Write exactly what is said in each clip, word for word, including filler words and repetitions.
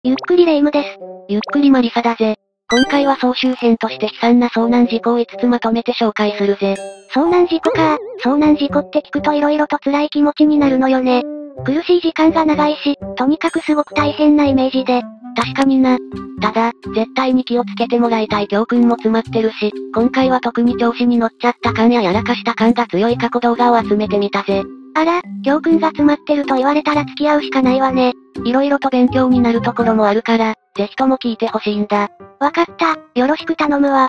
ゆっくりレ夢ムです。 ゆっくりマリサだぜ。今回は総集編として悲惨な遭難事故をいつつまとめて紹介するぜ。 遭難事故か。遭難事故って聞くと色々と辛い気持ちになるのよね。苦しい時間が長いし、とにかくすごく大変なイメージで。 確かにな。ただ、絶対に気をつけてもらいたい教訓も詰まってるし、今回は特に調子に乗っちゃった感ややらかした感が強い過去動画を集めてみたぜ。 あら、教訓が詰まってると言われたら付き合うしかないわね。 色々と勉強になるところもあるから、ぜひとも聞いてほしいんだ。 わかった、よろしく頼むわ。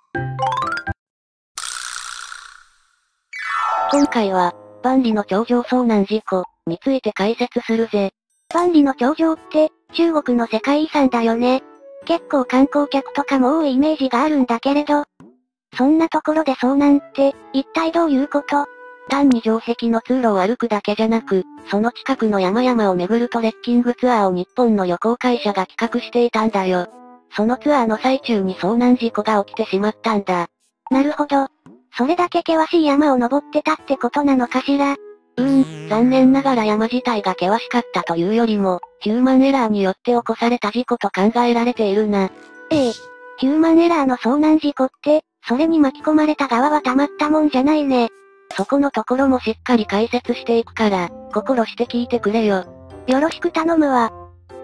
今回は、万里の長城遭難事故について解説するぜ。 万里の長城って、中国の世界遺産だよね。結構観光客とかも多いイメージがあるんだけれど。そんなところで遭難って、一体どういうこと？ 単に城壁の通路を歩くだけじゃなく、その近くの山々を巡るトレッキングツアーを日本の旅行会社が企画していたんだよ。そのツアーの最中に遭難事故が起きてしまったんだ。 なるほど。それだけ険しい山を登ってたってことなのかしら。 うーん、残念ながら山自体が険しかったというよりも、ヒューマンエラーによって起こされた事故と考えられているな。 ええ。ヒューマンエラーの遭難事故って、それに巻き込まれた側はたまったもんじゃないね。 そこのところもしっかり解説していくから、心して聞いてくれよ。 よろしく頼むわ。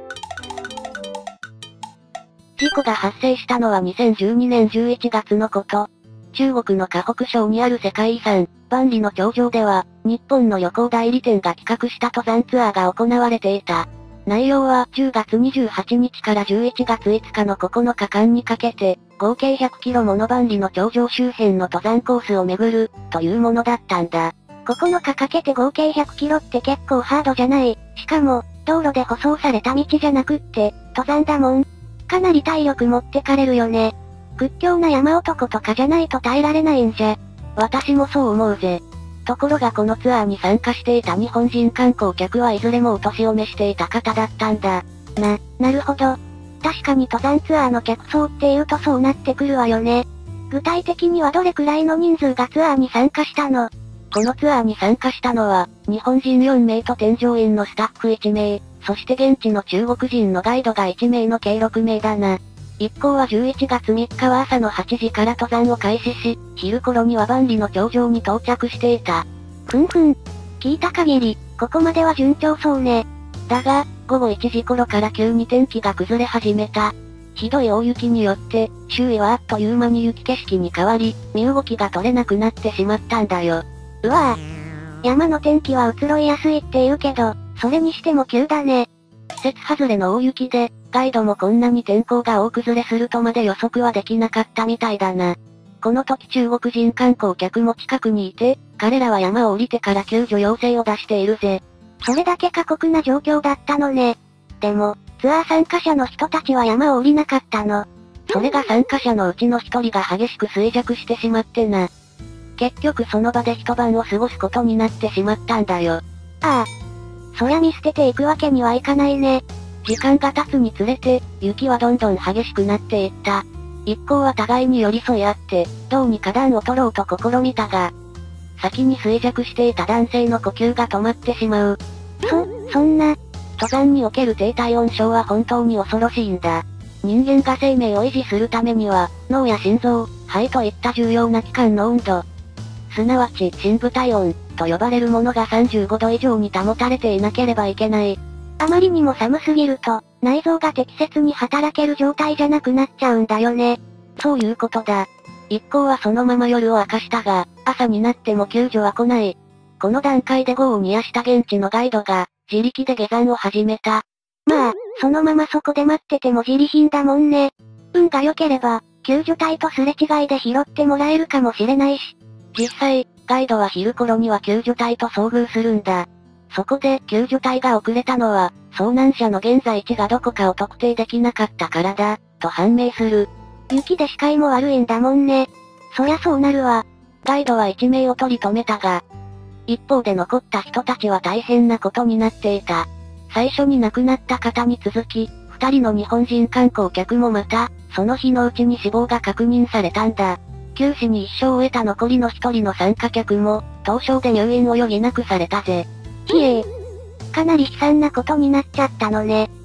事故が発生したのはにせんじゅうにねんじゅういちがつのこと。中国の河北省にある世界遺産、万里の長城では、日本の旅行代理店が企画した登山ツアーが行われていた。内容はじゅうがつにじゅうはちにちからじゅういちがついつかのここのかかんにかけて、合計ひゃくキロもの万里の長城周辺の登山コースを巡る、というものだったんだ。 ここのかかけて合計ひゃくキロって結構ハードじゃない。しかも、道路で舗装された道じゃなくって、登山だもん。かなり体力持ってかれるよね。屈強な山男とかじゃないと耐えられないんじゃ。 私もそう思うぜ。ところがこのツアーに参加していた日本人観光客はいずれもお年を召していた方だったんだ。 な、なるほど。確かに登山ツアーの客層って言うとそうなってくるわよね。具体的にはどれくらいの人数がツアーに参加したの？ このツアーに参加したのは、日本人よんめいと添乗員のスタッフいちめい、そして現地の中国人のガイドがいちめいの計ろくめいだな。一行はじゅういちがつみっかは朝のはちじから登山を開始し、昼頃には万里の長城に到着していた。 ふんふん。聞いた限り、ここまでは順調そうね。 だが、ごごいちじ頃から急に天気が崩れ始めた。ひどい大雪によって、周囲はあっという間に雪景色に変わり、身動きが取れなくなってしまったんだよ。 うわぁ。山の天気は移ろいやすいって言うけど、それにしても急だね。 季節外れの大雪で、ガイドもこんなに天候が大崩れするとまで予測はできなかったみたいだな。この時中国人観光客も近くにいて、彼らは山を降りてから救助要請を出しているぜ。 それだけ過酷な状況だったのね。でも、ツアー参加者の人たちは山を降りなかったの。 それが参加者のうちの一人が激しく衰弱してしまってな。結局その場で一晩を過ごすことになってしまったんだよ。 ああ。そりゃ見捨てていくわけにはいかないね。 時間が経つにつれて、雪はどんどん激しくなっていった。一行は互いに寄り添い合って、どうにか暖を取ろうと試みたが、先に衰弱していた男性の呼吸が止まってしまう。 そ、そんな。 登山における低体温症は本当に恐ろしいんだ。人間が生命を維持するためには、脳や心臓、肺といった重要な器官の温度、すなわち深部体温と呼ばれるものがさんじゅうごど以上に保たれていなければいけない。 あまりにも寒すぎると、内臓が適切に働ける状態じゃなくなっちゃうんだよね。 そういうことだ。一行はそのまま夜を明かしたが、朝になっても救助は来ない。この段階で業を煮やした現地のガイドが、自力で下山を始めた。 まあ、そのままそこで待ってても自利品だもんね。運が良ければ、救助隊とすれ違いで拾ってもらえるかもしれないし。 実際、ガイドは昼頃には救助隊と遭遇するんだ。そこで救助隊が遅れたのは、遭難者の現在地がどこかを特定できなかったからだ、と判明する。 雪で視界も悪いんだもんね。そりゃそうなるわ。 ガイドはいちめいを取り留めたが、一方で残った人たちは大変なことになっていた。最初に亡くなった方に続き、二人の日本人観光客もまた、その日のうちに死亡が確認されたんだ。九死に一生を得た残りの一人の参加客も、凍傷で入院を余儀なくされたぜ。 ひえー。かなり悲惨なことになっちゃったのね。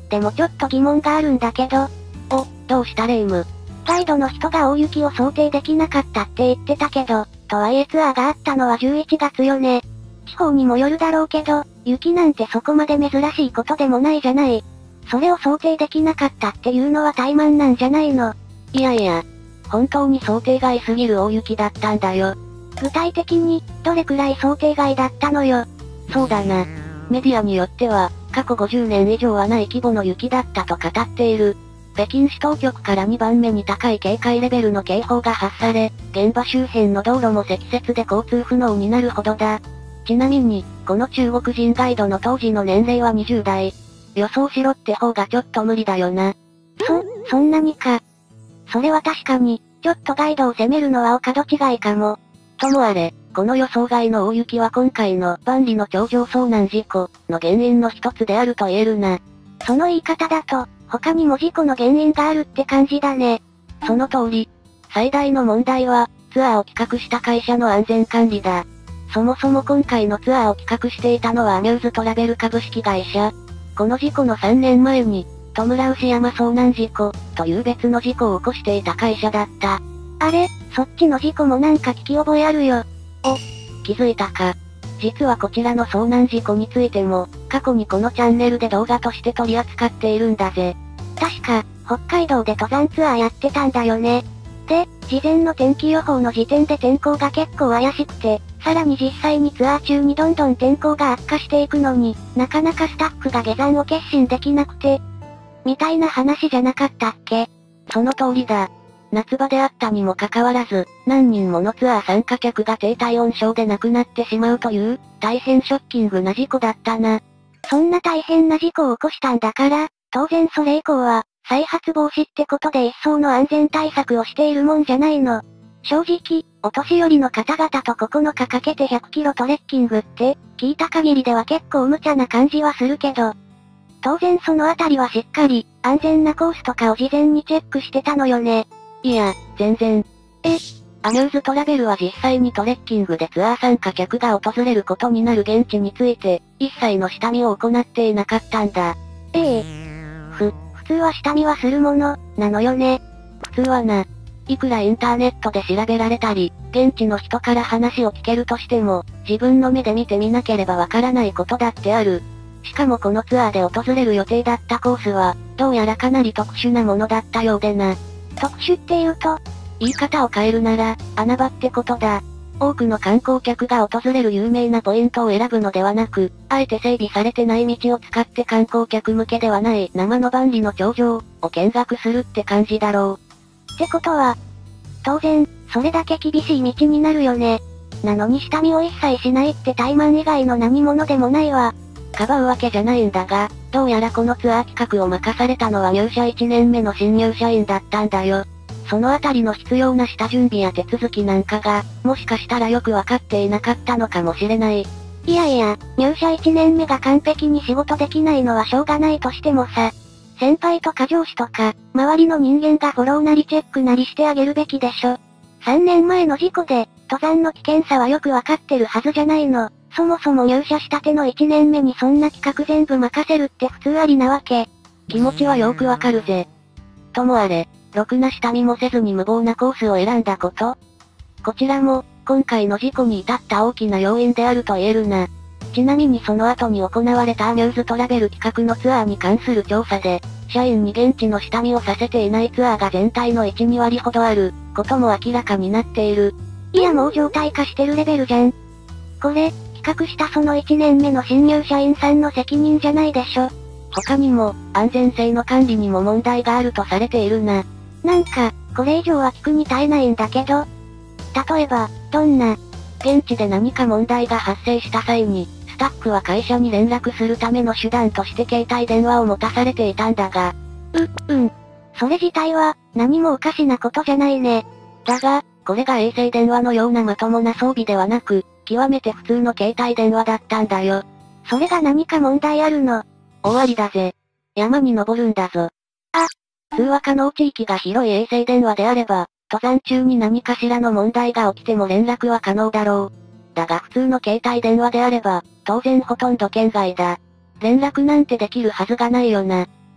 でもちょっと疑問があるんだけど。 お、どうしたレ夢ム。 ガイドの人が大雪を想定できなかったって言ってたけど、とはいえツアーがあったのはじゅういちがつよね。地方にもよるだろうけど、雪なんてそこまで珍しいことでもないじゃない。それを想定できなかったっていうのは怠慢なんじゃないの。 いやいや、本当に想定外すぎる大雪だったんだよ。 具体的に、どれくらい想定外だったのよ。 そうだな。メディアによっては、過去ごじゅうねん以上はない規模の雪だったと語っている。北京市当局からにばんめに高い警戒レベルの警報が発され、現場周辺の道路も積雪で交通不能になるほどだ。ちなみに、この中国人ガイドの当時の年齢はにじゅうだい。予想しろって方がちょっと無理だよな。 そ、そんなにか。それは確かに、ちょっとガイドを責めるのはお門違いかも。 ともあれ、この予想外の大雪は今回の万里の長城遭難事故の原因の一つであると言えるな。 その言い方だと、他にも事故の原因があるって感じだね。 その通り。最大の問題は、ツアーを企画した会社の安全管理だ。そもそも今回のツアーを企画していたのはアミューズトラベル株式会社。この事故のさんねんまえに、トムラウシ山遭難事故、という別の事故を起こしていた会社だった。 あれ、そっちの事故もなんか聞き覚えあるよ。 お、気づいたか。実はこちらの遭難事故についても、過去にこのチャンネルで動画として取り扱っているんだぜ。 確か、北海道で登山ツアーやってたんだよね。で、事前の天気予報の時点で天候が結構怪しくて、さらに実際にツアー中にどんどん天候が悪化していくのに、なかなかスタッフが下山を決心できなくて、みたいな話じゃなかったっけ？ その通りだ。夏場であったにもかかわらず、何人ものツアー参加客が低体温症で亡くなってしまうという、大変ショッキングな事故だったな。 そんな大変な事故を起こしたんだから、当然それ以降は、再発防止ってことで一層の安全対策をしているもんじゃないの。正直、お年寄りの方々とここのかかけてひゃくキロトレッキングって、聞いた限りでは結構無茶な感じはするけど、当然そのあたりはしっかり、安全なコースとかを事前にチェックしてたのよね。 いや、全然。 え、 アミューズトラベルは実際にトレッキングでツアー参加客が訪れることになる現地について、一切の下見を行っていなかったんだ。 ええ。ふ、普通は下見はするもの、なのよね。 普通はな。いくらインターネットで調べられたり、現地の人から話を聞けるとしても、自分の目で見てみなければわからないことだってある。しかもこのツアーで訪れる予定だったコースは、どうやらかなり特殊なものだったようでな。 特殊って言うと、 言い方を変えるなら、穴場ってことだ。多くの観光客が訪れる有名なポイントを選ぶのではなく、あえて整備されてない道を使って観光客向けではない生の万里の長城を見学するって感じだろう。ってことは、当然、それだけ厳しい道になるよね。なのに下見を一切しないって怠慢以外の何者でもないわ。 かばうわけじゃないんだが、どうやらこのツアー企画を任されたのは入社いちねんめの新入社員だったんだよ。そのあたりの必要な下準備や手続きなんかが、もしかしたらよくわかっていなかったのかもしれない。 いやいや、入社いちねんめが完璧に仕事できないのはしょうがないとしてもさ、先輩とか上司とか、周りの人間がフォローなりチェックなりしてあげるべきでしょ。さんねんまえの事故で、登山の危険さはよくわかってるはずじゃないの。そもそも入社したてのいちねんめにそんな企画全部任せるって普通ありなわけ。 気持ちはよくわかるぜ。ともあれ、ろくな下見もせずに無謀なコースを選んだこと。こちらも、今回の事故に至った大きな要因であると言えるな。ちなみにその後に行われたアミューズトラベル企画のツアーに関する調査で、社員に現地の下見をさせていないツアーが全体のいち、にわりほどある、ことも明らかになっている。 いやもう常態化してるレベルじゃん。これ、企画したそのいちねんめの新入社員さんの責任じゃないでしょ。 他にも、安全性の管理にも問題があるとされているな。 なんか、これ以上は聞くに耐えないんだけど。例えば、どんな、 現地で何か問題が発生した際に、スタッフは会社に連絡するための手段として携帯電話を持たされていたんだが。 う、うん。それ自体は、何もおかしなことじゃないね。 だが、これが衛星電話のようなまともな装備ではなく、極めて普通の携帯電話だったんだよ。 それが何か問題あるの？ 終わりだぜ。山に登るんだぞ。 あ、 通話可能地域が広い衛星電話であれば、登山中に何かしらの問題が起きても連絡は可能だろう。だが普通の携帯電話であれば、当然ほとんど圏外だ。連絡なんてできるはずがないよな。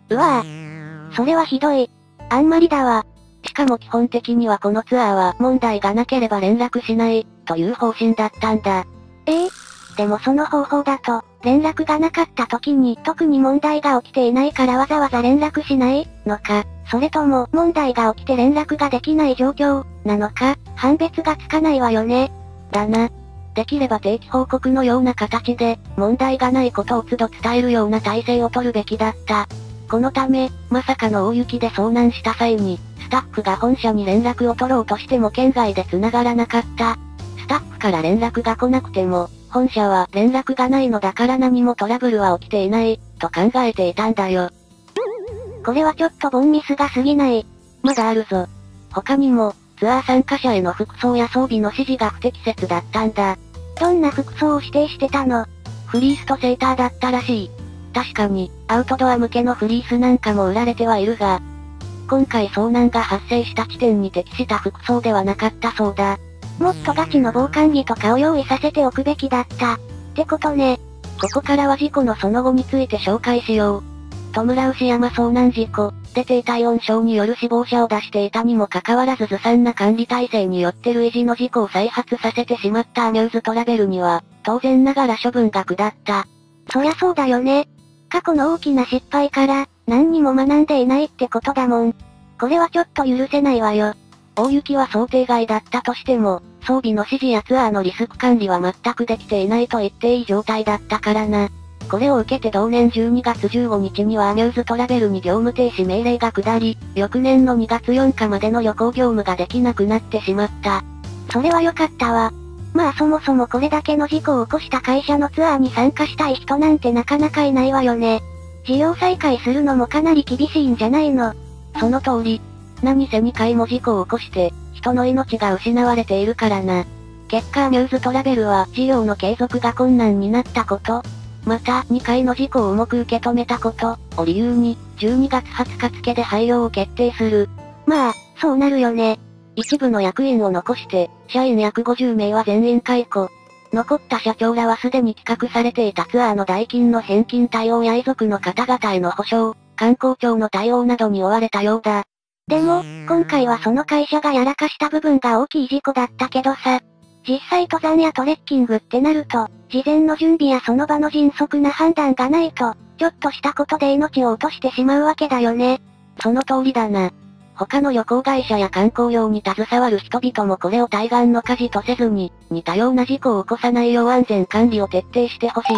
うわぁ。それはひどい。あんまりだわ。 しかも基本的にはこのツアーは問題がなければ連絡しない、という方針だったんだ。 ええでもその方法だと、連絡がなかった時に特に問題が起きていないからわざわざ連絡しないのか、それとも問題が起きて連絡ができない状況、なのか、判別がつかないわよね。 だな。できれば定期報告のような形で、問題がないことを都度伝えるような体制を取るべきだった。このため、まさかの大雪で遭難した際に、スタッフが本社に連絡を取ろうとしても県外で繋がらなかった。スタッフから連絡が来なくても、本社は連絡がないのだから何もトラブルは起きていない、と考えていたんだよ。 これはちょっとボンミスが過ぎない。 まだあるぞ。他にも、ツアー参加者への服装や装備の指示が不適切だったんだ。 どんな服装を指定してたの？ フリースとセーターだったらしい。確かに、アウトドア向けのフリースなんかも売られてはいるが、今回遭難が発生した地点に適した服装ではなかったそうだ。 もっとガチの防寒着とかを用意させておくべきだった。ってことね。 ここからは事故のその後について紹介しよう。トムラウシ山遭難事故で低体温症による死亡者を出していたにもかかわらずずさんな管理体制によって類似の事故を再発させてしまったアミューズトラベルには、当然ながら処分が下った。 そりゃそうだよね。過去の大きな失敗から、何にも学んでいないってことだもん。これはちょっと許せないわよ。 大雪は想定外だったとしても、装備の指示やツアーのリスク管理は全くできていないと言っていい状態だったからな。これを受けて同年じゅうにがつじゅうごにちにはアミューズトラベルに業務停止命令が下り、翌年のにがつよっかまでの旅行業務ができなくなってしまった。 それは良かったわ。まあそもそもこれだけの事故を起こした会社のツアーに参加したい人なんてなかなかいないわよね。事業再開するのもかなり厳しいんじゃないの？ その通り。何せにかいも事故を起こして、人の命が失われているからな。結果アミューズトラベルは事業の継続が困難になったこと、またにかいの事故を重く受け止めたこと、を理由に、じゅうにがつはつか付で廃業を決定する。 まあ、そうなるよね。 一部の役員を残して、社員約ごじゅうめいは全員解雇。残った社長らはすでに企画されていたツアーの代金の返金対応や遺族の方々への補償、観光庁の対応などに追われたようだ。 でも、今回はその会社がやらかした部分が大きい事故だったけどさ。実際登山やトレッキングってなると、事前の準備やその場の迅速な判断がないと、ちょっとしたことで命を落としてしまうわけだよね。 その通りだな。他の旅行会社や観光業に携わる人々もこれを対岸の火事とせずに、似たような事故を起こさないよう安全管理を徹底してほしい。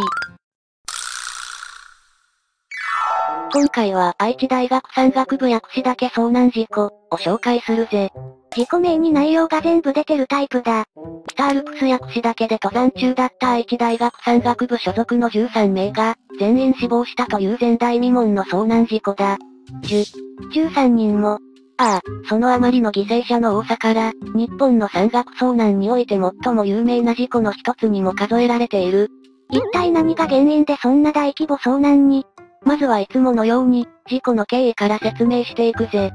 今回は愛知大学山岳部薬師岳遭難事故を紹介するぜ。 事故名に内容が全部出てるタイプだ。 北アルプス薬師岳で登山中だった愛知大学山岳部所属のじゅうさんめいが全員死亡したという前代未聞の遭難事故だ。じゅ、 じゅうさんにんも。 ああ、そのあまりの犠牲者の多さから、日本の山岳遭難において最も有名な事故の一つにも数えられている。 一体何が原因でそんな大規模遭難に？ まずはいつものように、事故の経緯から説明していくぜ。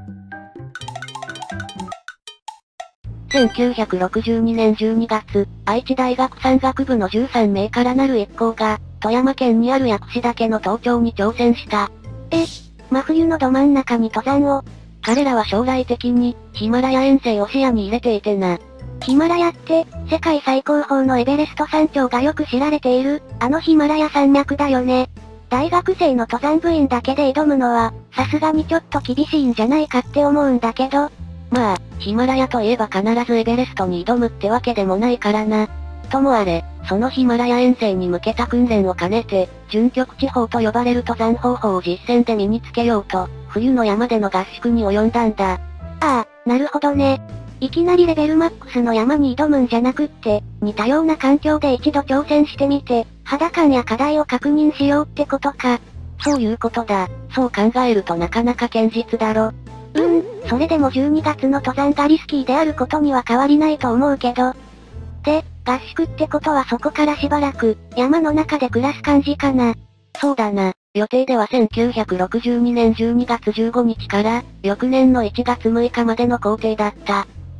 せんきゅうひゃくろくじゅうにねんじゅうにがつ、愛知大学山岳部のじゅうさんめいからなる一行が、富山県にある薬師岳の登頂に挑戦した。 え、真冬のど真ん中に登山を？ 彼らは将来的に、ヒマラヤ遠征を視野に入れていてな。 ヒマラヤって、世界最高峰のエベレスト山頂がよく知られている、あのヒマラヤ山脈だよね。大学生の登山部員だけで挑むのは、さすがにちょっと厳しいんじゃないかって思うんだけど。 まあ、ヒマラヤといえば必ずエベレストに挑むってわけでもないからな。ともあれ、そのヒマラヤ遠征に向けた訓練を兼ねて、準極地法と呼ばれる登山方法を実践で身につけようと、冬の山での合宿に及んだんだ。ああ、なるほどね。いきなりレベルマックスの山に挑むんじゃなくって、似たような環境で一度挑戦してみて、肌感や課題を確認しようってことか。 そういうことだ。そう考えるとなかなか堅実だろ。 うーん、それでもじゅうにがつの登山がリスキーであることには変わりないと思うけど。で、合宿ってことはそこからしばらく、山の中で暮らす感じかな。 そうだな。予定ではせんきゅうひゃくろくじゅうにねんじゅうにがつじゅうごにちから、翌年のいちがつむいかまでの行程だった。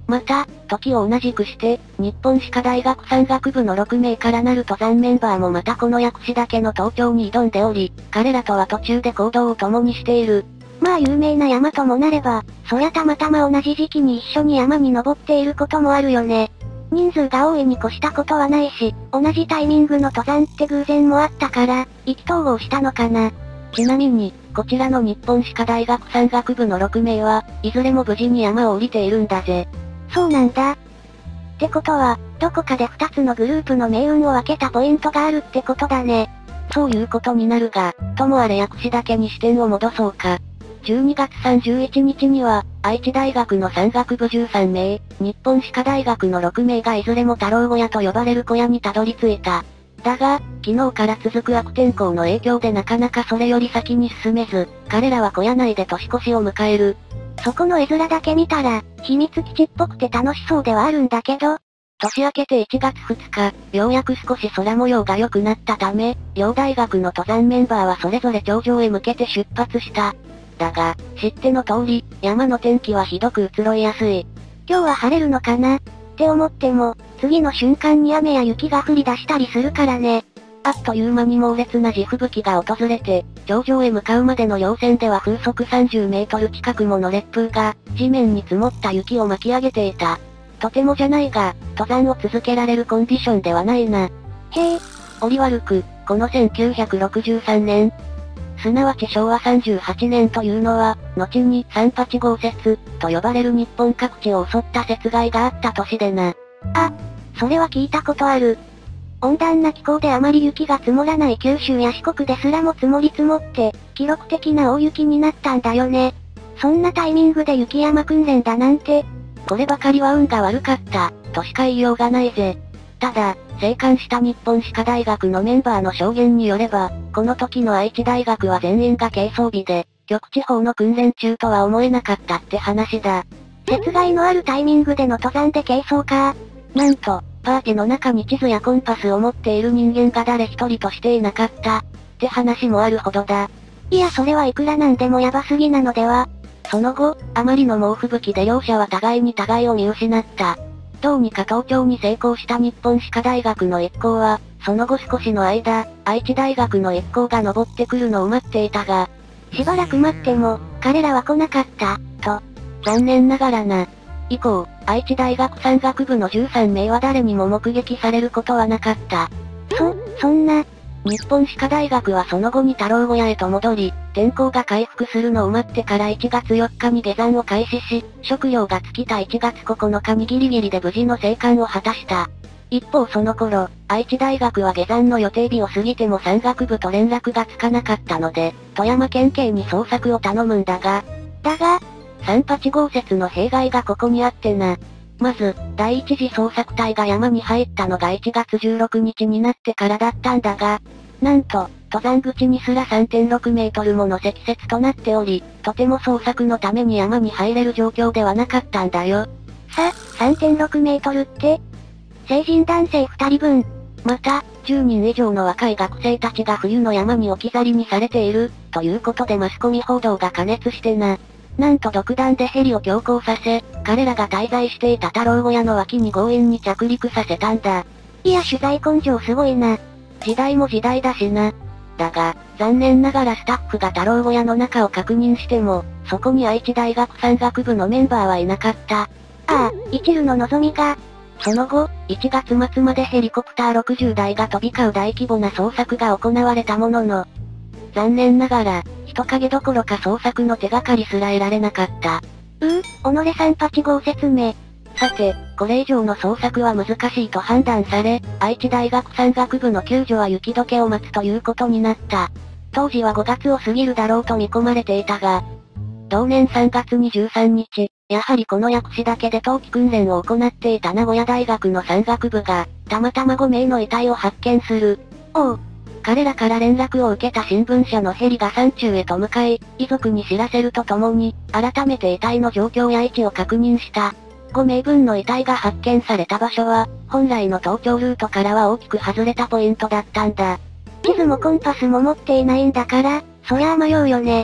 また、時を同じくして、日本歯科大学山岳部のろくめいからなる登山メンバーもまたこの薬師岳の登頂に挑んでおり、彼らとは途中で行動を共にしている。 まあ有名な山ともなれば、そりゃたまたま同じ時期に一緒に山に登っていることもあるよね。人数が多いに越したことはないし、同じタイミングの登山って偶然もあったから、意気投合したのかな。 ちなみに、こちらの日本歯科大学山岳部のろくめいは、いずれも無事に山を降りているんだぜ。 そうなんだ。ってことは、どこかでふたつのグループの命運を分けたポイントがあるってことだね。 そういうことになるが、ともあれ薬師岳に視点を戻そうか。じゅうにがつさんじゅういちにちには、愛知大学の山岳部じゅうさんめい、日本歯科大学のろくめいがいずれも太郎小屋と呼ばれる小屋にたどり着いた。だが、昨日から続く悪天候の影響でなかなかそれより先に進めず、彼らは小屋内で年越しを迎える。 そこの絵面だけ見たら、秘密基地っぽくて楽しそうではあるんだけど、 年明けていちがつふつか、ようやく少し空模様が良くなったため、両大学の登山メンバーはそれぞれ頂上へ向けて出発した。だが、知っての通り、山の天気はひどく移ろいやすい。 今日は晴れるのかなって思っても、次の瞬間に雨や雪が降り出したりするからね。 あっという間に猛烈な地吹雪が訪れて、頂上へ向かうまでの稜線では風速さんじゅうメートル近くもの烈風が、地面に積もった雪を巻き上げていた。とてもじゃないが、登山を続けられるコンディションではないな。 へえ。 折り悪く、このせんきゅうひゃくろくじゅうさんねん、すなわちしょうわさんじゅうはちねんというのは、後に三八豪雪、と呼ばれる日本各地を襲った雪害があった年でな。 あ、それは聞いたことある。温暖な気候であまり雪が積もらない九州や四国ですらも積もり積もって、記録的な大雪になったんだよね。そんなタイミングで雪山訓練だなんて、 こればかりは運が悪かった、としか言いようがないぜ。ただ、生還した日本歯科大学のメンバーの証言によれば、この時の愛知大学は全員が軽装備で、極地方の訓練中とは思えなかったって話だ。 雪害のあるタイミングでの登山で軽装か。 なんと、パーティの中に地図やコンパスを持っている人間が誰一人としていなかった、って話もあるほどだ。 いやそれはいくらなんでもヤバすぎなのでは。 その後、あまりの猛吹雪で両者は互いに互いを見失った。どうにか登頂に成功した日本歯科大学の一行は、その後少しの間、愛知大学の一行が登ってくるのを待っていたが、 しばらく待っても、彼らは来なかった、と。 残念ながらな。以降、愛知大学山岳部のじゅうさんめいは誰にも目撃されることはなかった。 そ、そんな。 日本歯科大学はその後に太郎小屋へと戻り、天候が回復するのを待ってからいちがつよっかに下山を開始し、食料が尽きたいちがつここのかにギリギリで無事の生還を果たした。一方その頃、愛知大学は下山の予定日を過ぎても山岳部と連絡がつかなかったので、富山県警に捜索を頼むんだが、 だが、 三八豪雪の弊害がここにあってな。まず、第一次捜索隊が山に入ったのがいちがつじゅうろくにちになってからだったんだが、なんと、登山口にすら さんてんろくメートルもの積雪となっており、とても捜索のために山に入れる状況ではなかったんだよ。 さ、さんてんろくメートルって、成人男性ふたりぶん。 また、じゅうにん以上の若い学生たちが冬の山に置き去りにされている、ということでマスコミ報道が過熱してな。なんと独断でヘリを強行させ、彼らが滞在していた太郎小屋の脇に強引に着陸させたんだ。 いや取材根性すごいな。 時代も時代だしな。だが、残念ながらスタッフが太郎小屋の中を確認しても、そこに愛知大学山岳部のメンバーはいなかった。ああ、一縷の望みが。 その後、いちがつまつまでヘリコプターろくじゅうだいが飛び交う大規模な捜索が行われたものの、残念ながら、人影どころか捜索の手がかりすら得られなかった。 うぅ、己三八号説明。 さて、これ以上の捜索は難しいと判断され、愛知大学山岳部の救助は雪解けを待つということになった。当時はごがつを過ぎるだろうと見込まれていたが、同年さんがつにじゅうさんにち、やはりこの薬師岳で冬季訓練を行っていた名古屋大学の山岳部が、たまたまごめいの遺体を発見する。 おう。 彼らから連絡を受けた新聞社のヘリが山中へと向かい、遺族に知らせるとともに、改めて遺体の状況や位置を確認した。ごめいぶんの遺体が発見された場所は、本来の登頂ルートからは大きく外れたポイントだったんだ。 地図もコンパスも持っていないんだから、そりゃあ迷うよね。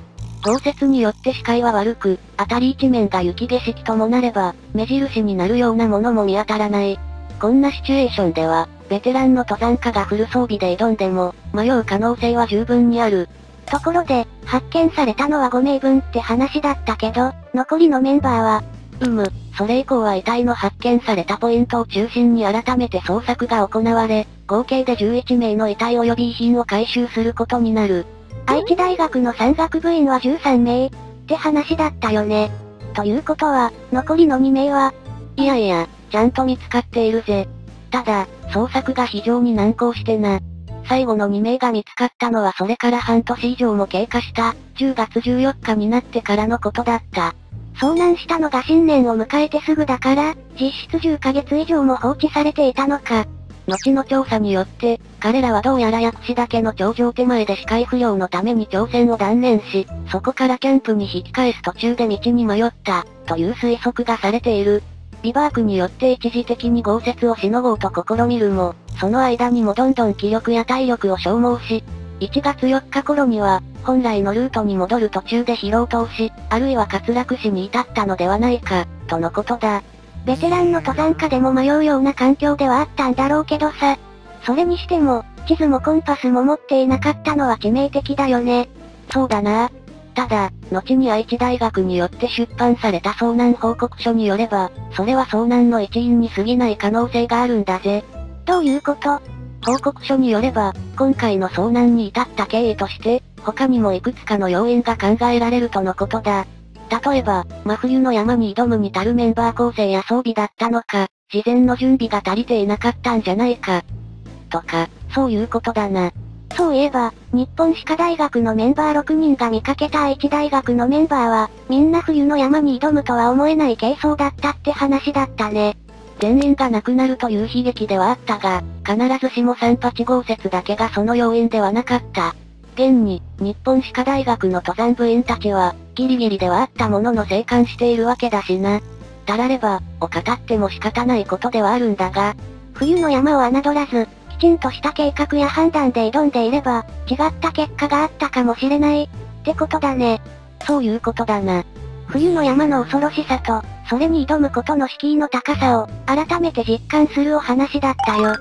豪雪によって視界は悪く、辺り一面が雪景色ともなれば、目印になるようなものも見当たらない。こんなシチュエーションでは、ベテランの登山家がフル装備で挑んでも、迷う可能性は十分にある。 ところで、発見されたのはごめいぶんって話だったけど、残りのメンバーは、 うむ、それ以降は遺体の発見されたポイントを中心に改めて捜索が行われ、合計でじゅういちめいの遺体及び遺品を回収することになる。 愛知大学の山岳部員はじゅうさんめいって話だったよね。ということは、残りのにめいは、 いやいや、ちゃんと見つかっているぜ。ただ、捜索が非常に難航してな。最後のにめいが見つかったのはそれから半年以上も経過した、じゅうがつじゅうよっかになってからのことだった。 遭難したのが新年を迎えてすぐだから、実質じゅっかげつ以上も放置されていたのか。 後の調査によって、彼らはどうやら薬師岳の頂上手前で視界不良のために挑戦を断念し、そこからキャンプに引き返す途中で道に迷った、という推測がされている。ビバークによって一時的に豪雪をしのごうと試みるも、その間にもどんどん気力や体力を消耗し、いちがつよっか頃には、本来のルートに戻る途中で疲労とし、あるいは滑落死に至ったのではないか、とのことだ。 ベテランの登山家でも迷うような環境ではあったんだろうけどさ。それにしても、地図もコンパスも持っていなかったのは致命的だよね。 そうだな。ただ、後に愛知大学によって出版された遭難報告書によれば、それは遭難の一因に過ぎない可能性があるんだぜ。 どういうこと？ 報告書によれば、今回の遭難に至った経緯として、他にもいくつかの要因が考えられるとのことだ。例えば、真冬の山に挑むに足るメンバー構成や装備だったのか、事前の準備が足りていなかったんじゃないか。とか、そういうことだな。 そういえば、日本歯科大学のメンバーろくにんが見かけた愛知大学のメンバーは、みんな冬の山に挑むとは思えない軽装だったって話だったね。 全員が亡くなるという悲劇ではあったが、必ずしもさんはち豪雪だけがその要因ではなかった。現に、日本歯科大学の登山部員たちは、ギリギリではあったものの生還しているわけだしな。たられば、を語っても仕方ないことではあるんだが、 冬の山を侮らず、きちんとした計画や判断で挑んでいれば、違った結果があったかもしれない、ってことだね。 そういうことだな。 冬の山の恐ろしさと、それに挑むことの敷居の高さを、改めて実感するお話だったよ。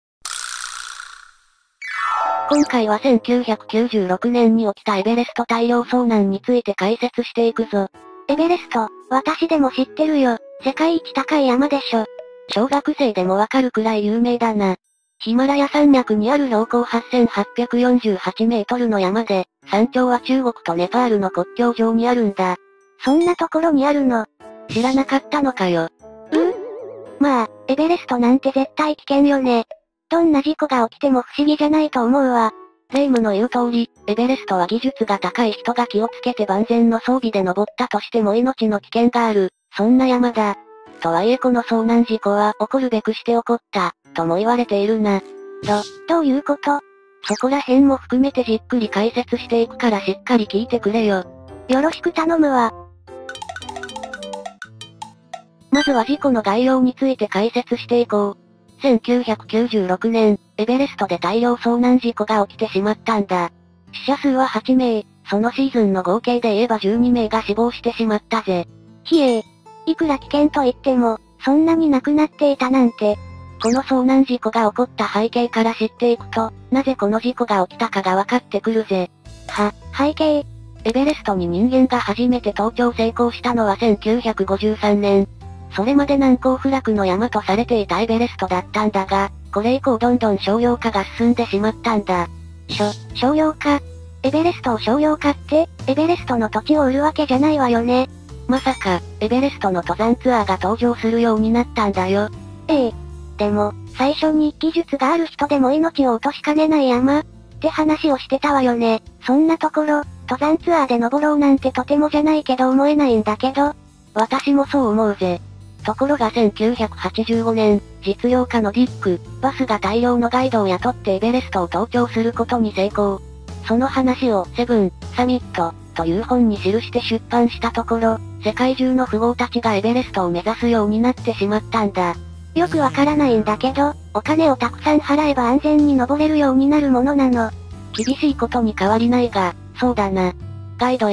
今回はせんきゅうひゃくきゅうじゅうろくねんに起きたエベレスト大量遭難について解説していくぞ。 エベレスト、私でも知ってるよ。世界一高い山でしょ。 小学生でもわかるくらい有名だな。ヒマラヤ山脈にある標高はっせんはっぴゃくよんじゅうはちメートルの山で、山頂は中国とネパールの国境上にあるんだ。 そんなところにあるの？ 知らなかったのかよ。 うん？まあ、エベレストなんて絶対危険よね。どんな事故が起きても不思議じゃないと思うわ。 霊夢の言う通り、エベレストは技術が高い人が気をつけて万全の装備で登ったとしても命の危険がある、そんな山だ。とはいえこの遭難事故は起こるべくして起こった、とも言われているな。 ど、どういうこと？ そこら辺も含めてじっくり解説していくからしっかり聞いてくれよ。 よろしく頼むわ。 まずは事故の概要について解説していこう。せんきゅうひゃくきゅうじゅうろくねん、エベレストで大量遭難事故が起きてしまったんだ。死者数ははちめい、そのシーズンの合計で言えばじゅうにめいが死亡してしまったぜ。 ひえー。いくら危険と言っても、そんなに亡くなっていたなんて。 この遭難事故が起こった背景から知っていくと、なぜこの事故が起きたかが分かってくるぜ。 は、背景。 エベレストに人間が初めて登頂成功したのはせんきゅうひゃくごじゅうさんねん。それまで難攻不落の山とされていたエベレストだったんだが、これ以降どんどん商用化が進んでしまったんだ。 しょ、商用化？エベレストを商用化って、エベレストの土地を売るわけじゃないわよね。 まさか、エベレストの登山ツアーが登場するようになったんだよ。 ええ。でも、最初に技術がある人でも命を落としかねない山って話をしてたわよね。そんなところ、登山ツアーで登ろうなんてとてもじゃないけど思えないんだけど。 私もそう思うぜ。ところがせんきゅうひゃくはちじゅうごねん、実業家のディック、バスが大量のガイドを雇ってエベレストを登頂することに成功。その話をセブン、サミット、という本に記して出版したところ、世界中の富豪たちがエベレストを目指すようになってしまったんだ。 よくわからないんだけど、お金をたくさん払えば安全に登れるようになるものなの。 厳しいことに変わりないが、そうだな。ガイドや、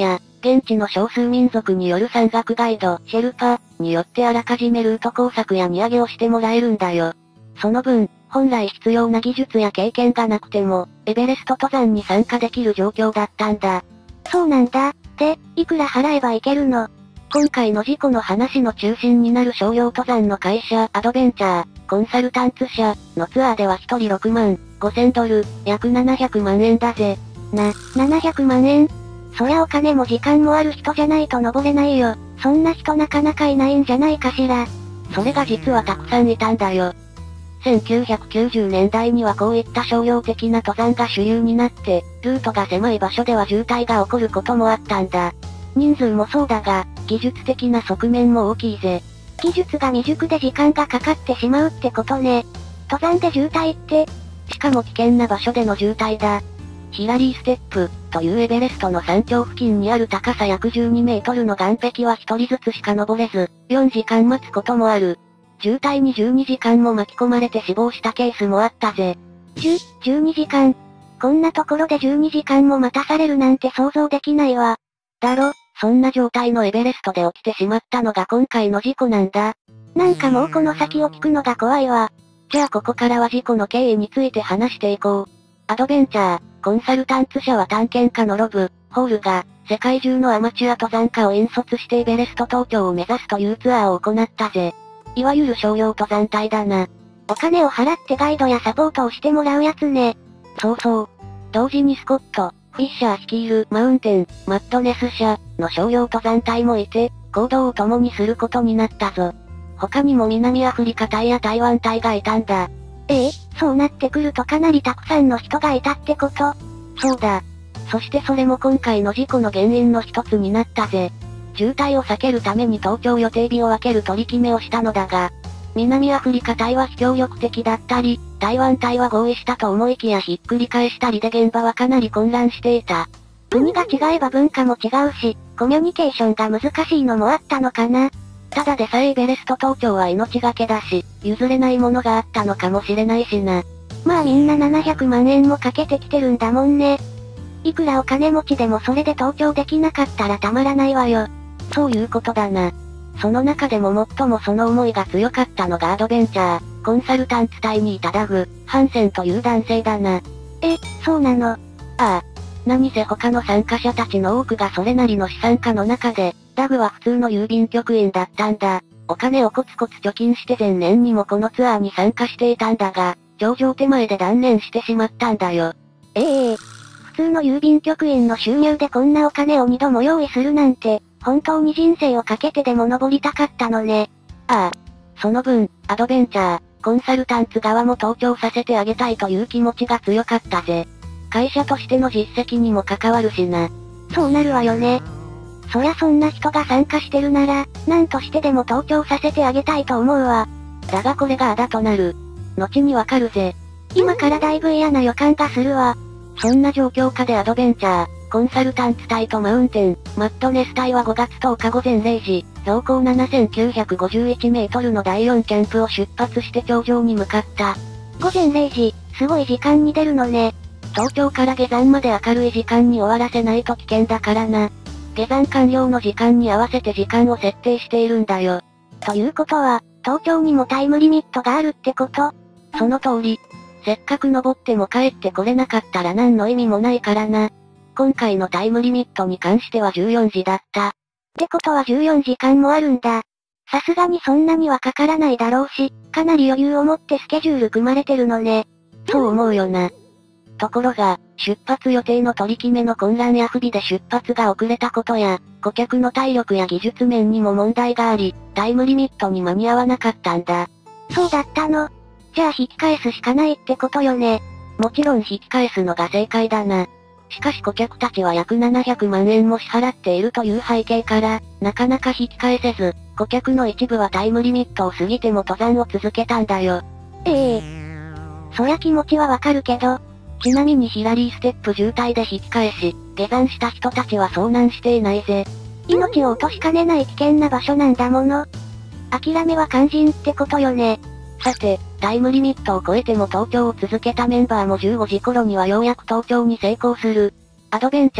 現地の少数民族による山岳ガイド、シェルパによってあらかじめルート工作や荷上げをしてもらえるんだよ。その分、本来必要な技術や経験がなくても、エベレスト登山に参加できる状況だったんだ。 そうなんだ。で、いくら払えばいけるの？ 今回の事故の話の中心になる商用登山の会社、アドベンチャー、コンサルタンツ社のツアーではひとりろくまんごせんドル、約ななひゃくまんえんだぜ。 な、ななひゃくまんえん？そりゃお金も時間もある人じゃないと登れないよ。そんな人なかなかいないんじゃないかしら。 それが実はたくさんいたんだよ。せんきゅうひゃくきゅうじゅうねんだいにはこういった商用的な登山が主流になって、ルートが狭い場所では渋滞が起こることもあったんだ。人数もそうだが、技術的な側面も大きいぜ。 技術が未熟で時間がかかってしまうってことね。登山で渋滞って、 しかも危険な場所での渋滞だ。ヒラリーステップというエベレストの山頂付近にある高さ約じゅうにメートルの岩壁は一人ずつしか登れず、よんじかん待つこともある。渋滞にじゅうにじかんも巻き込まれて死亡したケースもあったぜ。 じゅ、じゅうにじかん。こんなところでじゅうにじかんも待たされるなんて想像できないわ。 だろ、そんな状態のエベレストで起きてしまったのが今回の事故なんだ。 なんかもうこの先を聞くのが怖いわ。 じゃあここからは事故の経緯について話していこう。アドベンチャー、コンサルタンツ社は探検家のロブ、ホールが、世界中のアマチュア登山家を引率してエベレスト登頂を目指すというツアーを行ったぜ。いわゆる商用登山隊だな。 お金を払ってガイドやサポートをしてもらうやつね。 そうそう。同時にスコット、フィッシャー率いるマウンテン、マッドネス社の商用登山隊もいて、行動を共にすることになったぞ。他にも南アフリカ隊や台湾隊がいたんだ。 ええ、そうなってくるとかなりたくさんの人がいたってこと？ そうだ。そしてそれも今回の事故の原因の一つになったぜ。渋滞を避けるために登頂予定日を分ける取り決めをしたのだが、南アフリカ隊は非協力的だったり、台湾隊は合意したと思いきやひっくり返したりで現場はかなり混乱していた。 国が違えば文化も違うし、コミュニケーションが難しいのもあったのかな。 ただでさえエベレスト登頂は命がけだし、譲れないものがあったのかもしれないしな。 まあみんなななひゃくまんえんもかけてきてるんだもんね。いくらお金持ちでもそれで登頂できなかったらたまらないわよ。 そういうことだな。その中でも最もその思いが強かったのがアドベンチャー、コンサルタンツ隊にいたダグ、ハンセンという男性だな。 え、そうなの？ ああ。何せ他の参加者たちの多くがそれなりの資産家の中で、ダグは普通の郵便局員だったんだ。お金をコツコツ貯金して前年にもこのツアーに参加していたんだが、頂上手前で断念してしまったんだよ。 ええ。普通の郵便局員の収入でこんなお金を二度も用意するなんて、本当に人生をかけてでも登りたかったのね。 ああ。その分、アドベンチャー、コンサルタンツ側も登頂させてあげたいという気持ちが強かったぜ。会社としての実績にも関わるしな。 そうなるわよね。そりゃそんな人が参加してるなら、何としてでも登頂させてあげたいと思うわ。 だがこれがあだとなる。後にわかるぜ。 今からだいぶ嫌な予感がするわ。 そんな状況下でアドベンチャー、コンサルタンツ隊とマウンテン、マッドネス隊はごがつとおか午前れいじ、標高ななせんきゅうひゃくごじゅういちメートルのだいよんキャンプを出発して頂上に向かった。 午前れいじ、すごい時間に出るのね。 登頂から下山まで明るい時間に終わらせないと危険だからな。下山完了の時間に合わせて時間を設定しているんだよ。 ということは、登頂にもタイムリミットがあるってこと？ その通り。せっかく登っても帰ってこれなかったら何の意味もないからな。今回のタイムリミットに関してはじゅうよんじだった。 ってことはじゅうよんじかんもあるんだ。さすがにそんなにはかからないだろうし、かなり余裕を持ってスケジュール組まれてるのね。 そう思うよな。ところが、出発予定の取り決めの混乱や不備で出発が遅れたことや、顧客の体力や技術面にも問題があり、タイムリミットに間に合わなかったんだ。 そうだったの？じゃあ引き返すしかないってことよね。 もちろん引き返すのが正解だな。しかし顧客たちは約ななひゃくまんえんも支払っているという背景から、なかなか引き返せず、顧客の一部はタイムリミットを過ぎても登山を続けたんだよ。 ええ。そりゃ気持ちはわかるけど、 ちなみにヒラリーステップ渋滞で引き返し、下山した人たちは遭難していないぜ。 命を落としかねない危険な場所なんだもの。諦めは肝心ってことよね。 さて、タイムリミットを超えても登頂を続けたメンバーもじゅうごじ頃にはようやく登頂に成功する。アドベンチャー、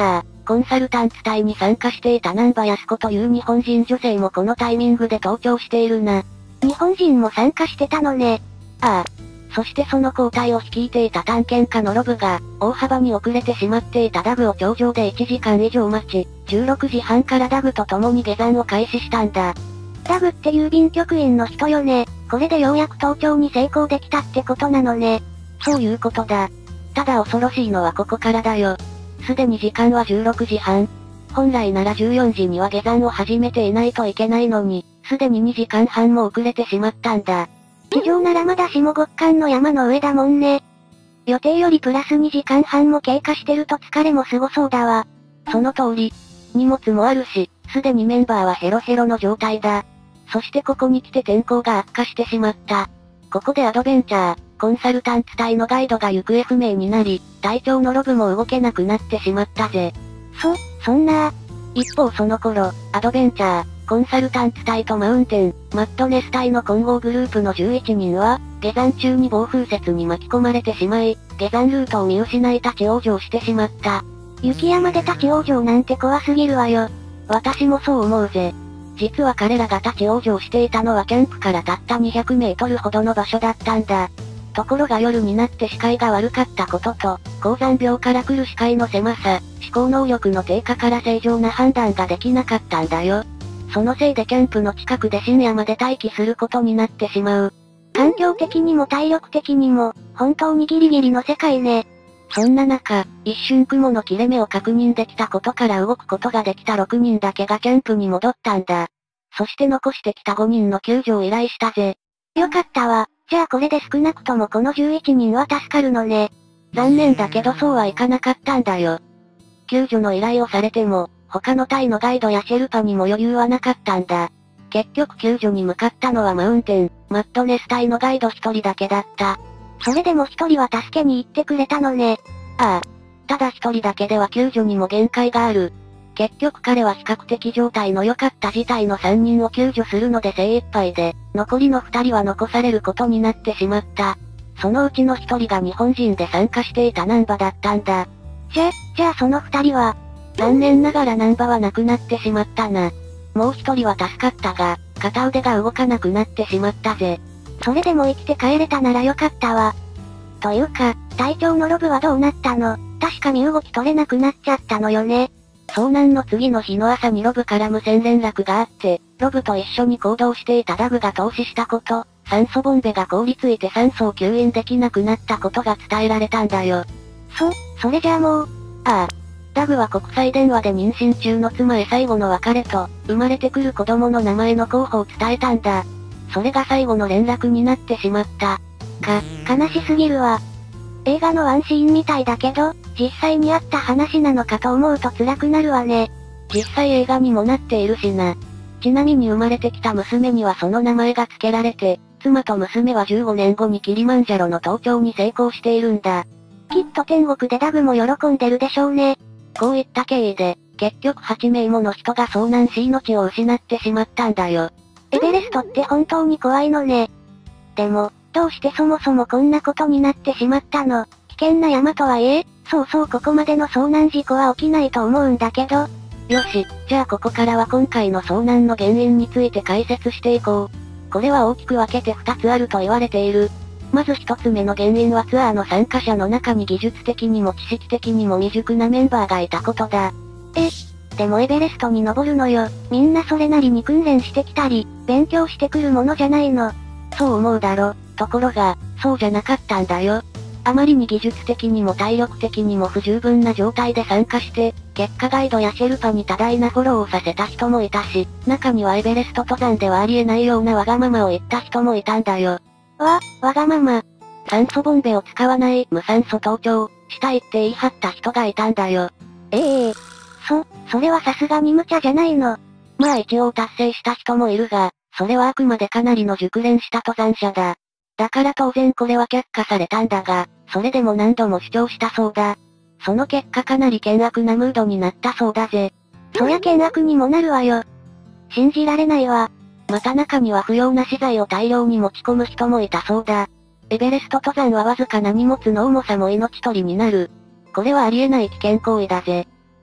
コンサルタンツ隊に参加していた南波康子という日本人女性もこのタイミングで登庁しているな。 日本人も参加してたのね。 ああ。そしてその交代を率いていた探検家のロブが、大幅に遅れてしまっていたダグを頂上でいちじかん以上待ち、じゅうろくじはんからダグと共に下山を開始したんだ。 ダグって郵便局員の人よね。これでようやく登頂に成功できたってことなのね。 そういうことだ。ただ恐ろしいのはここからだよ。すでに時間はじゅうろくじはん。本来ならじゅうよじには下山を始めていないといけないのに、すでににじかんはんも遅れてしまったんだ。 地上ならまだ下極寒の山の上だもんね。予定よりプラスにじかんはんも経過してると疲れもすごそうだわ。 その通り。荷物もあるし、すでにメンバーはヘロヘロの状態だ。そしてここに来て天候が悪化してしまった。ここでアドベンチャー、コンサルタンツ隊のガイドが行方不明になり、隊長のロブも動けなくなってしまったぜ。 そ、そんな。 一方その頃、アドベンチャー、コンサルタンツ隊とマウンテン、マッドネス隊の混合グループのじゅういちにんは、下山中に暴風雪に巻き込まれてしまい、下山ルートを見失い立ち往生してしまった。 雪山で立ち往生なんて怖すぎるわよ。 私もそう思うぜ。実は彼らが立ち往生していたのはキャンプからたったにひゃくメートルほどの場所だったんだ。ところが夜になって視界が悪かったことと、高山病から来る視界の狭さ、思考能力の低下から正常な判断ができなかったんだよ。そのせいでキャンプの近くで深夜まで待機することになってしまう。 環境的にも体力的にも、本当にギリギリの世界ね。 そんな中、一瞬雲の切れ目を確認できたことから動くことができたろくにんだけがキャンプに戻ったんだ。そして残してきたごにんの救助を依頼したぜ。 よかったわ。じゃあこれで少なくともこのじゅういちにんは助かるのね。 残念だけどそうはいかなかったんだよ。救助の依頼をされても、他の隊のガイドやシェルパにも余裕はなかったんだ。結局救助に向かったのはマウンテン、マッドネス隊のガイド一人だけだった。 それでも一人は助けに行ってくれたのね。 ああ。ただ一人だけでは救助にも限界がある。結局彼は比較的状態の良かった自体のさんにんを救助するので精一杯で、残りのふたりは残されることになってしまった。そのうちのひとりが日本人で参加していたナンバだったんだ。 じゃ、じゃあそのふたりは、 残念ながらナンバは亡くなってしまったな。もうひとりは助かったが、片腕が動かなくなってしまったぜ。 それでも生きて帰れたならよかったわ。というか、隊長のロブはどうなったの？確か身動き取れなくなっちゃったのよね。 遭難の次の日の朝にロブから無線連絡があって、ロブと一緒に行動していたダグが凍死したこと、酸素ボンベが凍りついて酸素を吸引できなくなったことが伝えられたんだよ。 そ、それじゃあもう、 ああ。ダグは国際電話で妊娠中の妻へ最後の別れと、生まれてくる子供の名前の候補を伝えたんだ。それが最後の連絡になってしまった。 か、悲しすぎるわ。映画のワンシーンみたいだけど、実際にあった話なのかと思うと辛くなるわね。 実際映画にもなっているしな。ちなみに生まれてきた娘にはその名前が付けられて、妻と娘はじゅうごねんごにキリマンジャロの登頂に成功しているんだ。 きっと天国でダグも喜んでるでしょうね。 こういった経緯で、結局はちめいもの人が遭難し命を失ってしまったんだよ。 エベレストって本当に怖いのね。でも、どうしてそもそもこんなことになってしまったの？危険な山とはいえ、そうそうここまでの遭難事故は起きないと思うんだけど。 よし、じゃあここからは今回の遭難の原因について解説していこう。これは大きく分けてふたつあると言われている。まずひとつめの原因はツアーの参加者の中に技術的にも知識的にも未熟なメンバーがいたことだ。 え、でもエベレストに登るのよ。みんなそれなりに訓練してきたり、勉強してくるものじゃないの。 そう思うだろ。ところが、そうじゃなかったんだよ。あまりに技術的にも体力的にも不十分な状態で参加して、結果ガイドやシェルパに多大なフォローをさせた人もいたし、中にはエベレスト登山ではありえないようなわがままを言った人もいたんだよ。 わ、わがまま。 酸素ボンベを使わない無酸素登頂したいって言い張った人がいたんだよ。 ええー、そ、それはさすがに無茶じゃないの。 まあ一応達成した人もいるが、それはあくまでかなりの熟練した登山者だ。だから当然これは却下されたんだが、それでも何度も主張したそうだ。その結果かなり険悪なムードになったそうだぜ。 そりゃ険悪にもなるわよ。信じられないわ。 また中には不要な資材を大量に持ち込む人もいたそうだ。エベレスト登山はわずかな荷物の重さも命取りになる。これはありえない危険行為だぜ。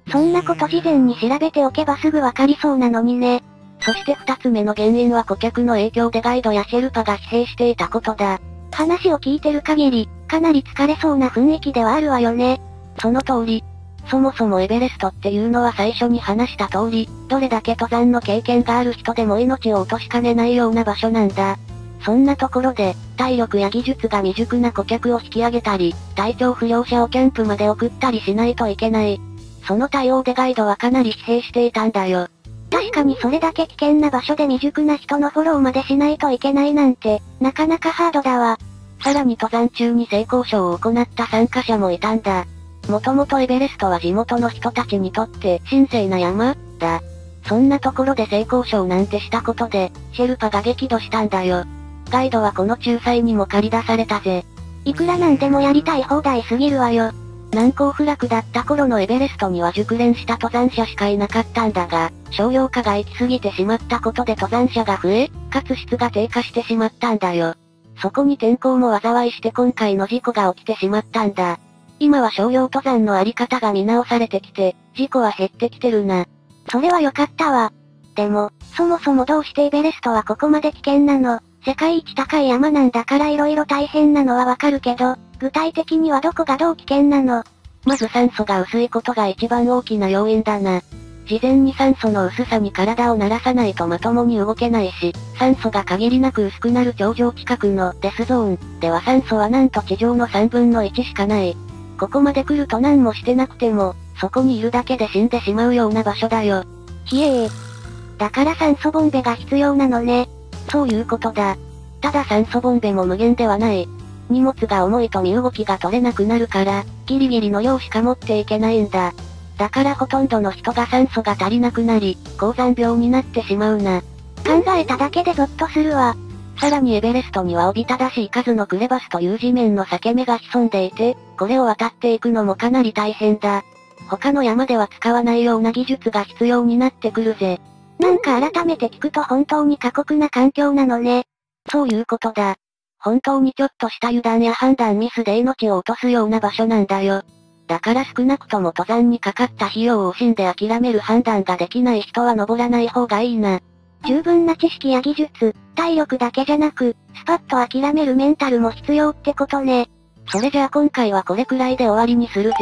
そんなこと事前に調べておけばすぐわかりそうなのにね。 そして二つ目の原因は顧客の影響でガイドやシェルパが疲弊していたことだ。 話を聞いてる限り、かなり疲れそうな雰囲気ではあるわよね。 その通り。そもそもエベレストっていうのは最初に話した通り、どれだけ登山の経験がある人でも命を落としかねないような場所なんだ。そんなところで、体力や技術が未熟な顧客を引き上げたり、体調不良者をキャンプまで送ったりしないといけない。その対応でガイドはかなり疲弊していたんだよ。 確かにそれだけ危険な場所で未熟な人のフォローまでしないといけないなんて、なかなかハードだわ。 さらに登山中に性交渉を行った参加者もいたんだ。もともとエベレストは地元の人たちにとって神聖な山、だ。そんなところで性交渉なんてしたことで、シェルパが激怒したんだよ。ガイドはこの仲裁にも借り出されたぜ。 いくらなんでもやりたい放題すぎるわよ。 難攻不落だった頃のエベレストには熟練した登山者しかいなかったんだが、商用化が行き過ぎてしまったことで登山者が増え、かつ質が低下してしまったんだよ。そこに天候も災いして今回の事故が起きてしまったんだ。今は商用登山のあり方が見直されてきて、事故は減ってきてるな。 それは良かったわ。でも、そもそもどうしてエベレストはここまで危険なの？世界一高い山なんだから色々大変なのはわかるけど、具体的にはどこがどう危険なの？ まず酸素が薄いことが一番大きな要因だな。事前に酸素の薄さに体を慣らさないとまともに動けないし、酸素が限りなく薄くなる頂上近くのデスゾーンでは酸素はなんと地上のさんぶんのいちしかない。ここまで来ると何もしてなくても、そこにいるだけで死んでしまうような場所だよ。 ひえー。だから酸素ボンベが必要なのね。 そういうことだ。ただ酸素ボンベも無限ではない。荷物が重いと身動きが取れなくなるから、ギリギリの量しか持っていけないんだ。だからほとんどの人が酸素が足りなくなり、高山病になってしまうな。 考えただけでゾッとするわ。 さらにエベレストにはおびただしい数のクレバスという地面の裂け目が潜んでいて、これを渡っていくのもかなり大変だ。他の山では使わないような技術が必要になってくるぜ。 なんか改めて聞くと本当に過酷な環境なのね。 そういうことだ。本当にちょっとした油断や判断ミスで命を落とすような場所なんだよ。だから少なくとも登山にかかった費用を惜しんで諦める判断ができない人は登らない方がいいな。 十分な知識や技術、体力だけじゃなく、スパッと諦めるメンタルも必要ってことね。 それじゃあ今回はこれくらいで終わりにするぜ。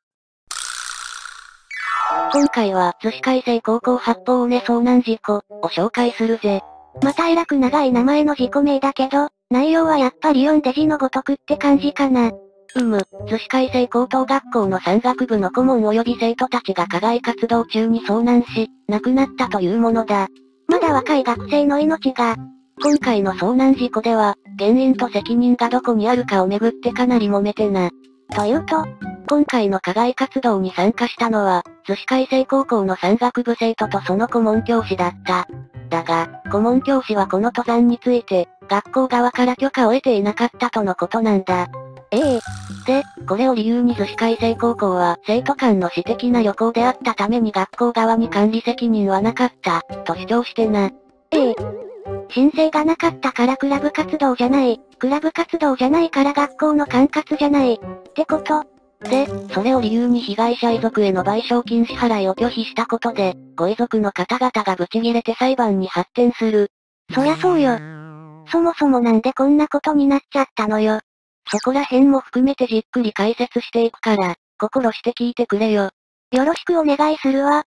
今回は、逗子海星高校八方尾根遭難事故を紹介するぜ。 またえらく長い名前の事故名だけど、内容はやっぱり読んで字のごとくって感じかな。 うむ、逗子海星高等学校の山岳部の顧問及び生徒たちが課外活動中に遭難し、亡くなったというものだ。 まだ若い学生の命が。 今回の遭難事故では、原因と責任がどこにあるかをめぐってかなり揉めてな。 というと、 今回の課外活動に参加したのは、逗子海星高校の山岳部生徒とその顧問教師だった。だが、顧問教師はこの登山について、学校側から許可を得ていなかったとのことなんだ。 ええ。 で、これを理由に逗子海星高校は生徒間の私的な旅行であったために学校側に管理責任はなかった、と主張してな。 ええ。申請がなかったからクラブ活動じゃない、クラブ活動じゃないから学校の管轄じゃない、ってこと。 で、それを理由に被害者遺族への賠償金支払いを拒否したことで、ご遺族の方々がブチギレて裁判に発展する。 そりゃそうよ。そもそもなんでこんなことになっちゃったのよ。 そこら辺も含めてじっくり解説していくから、心して聞いてくれよ。 よろしくお願いするわ。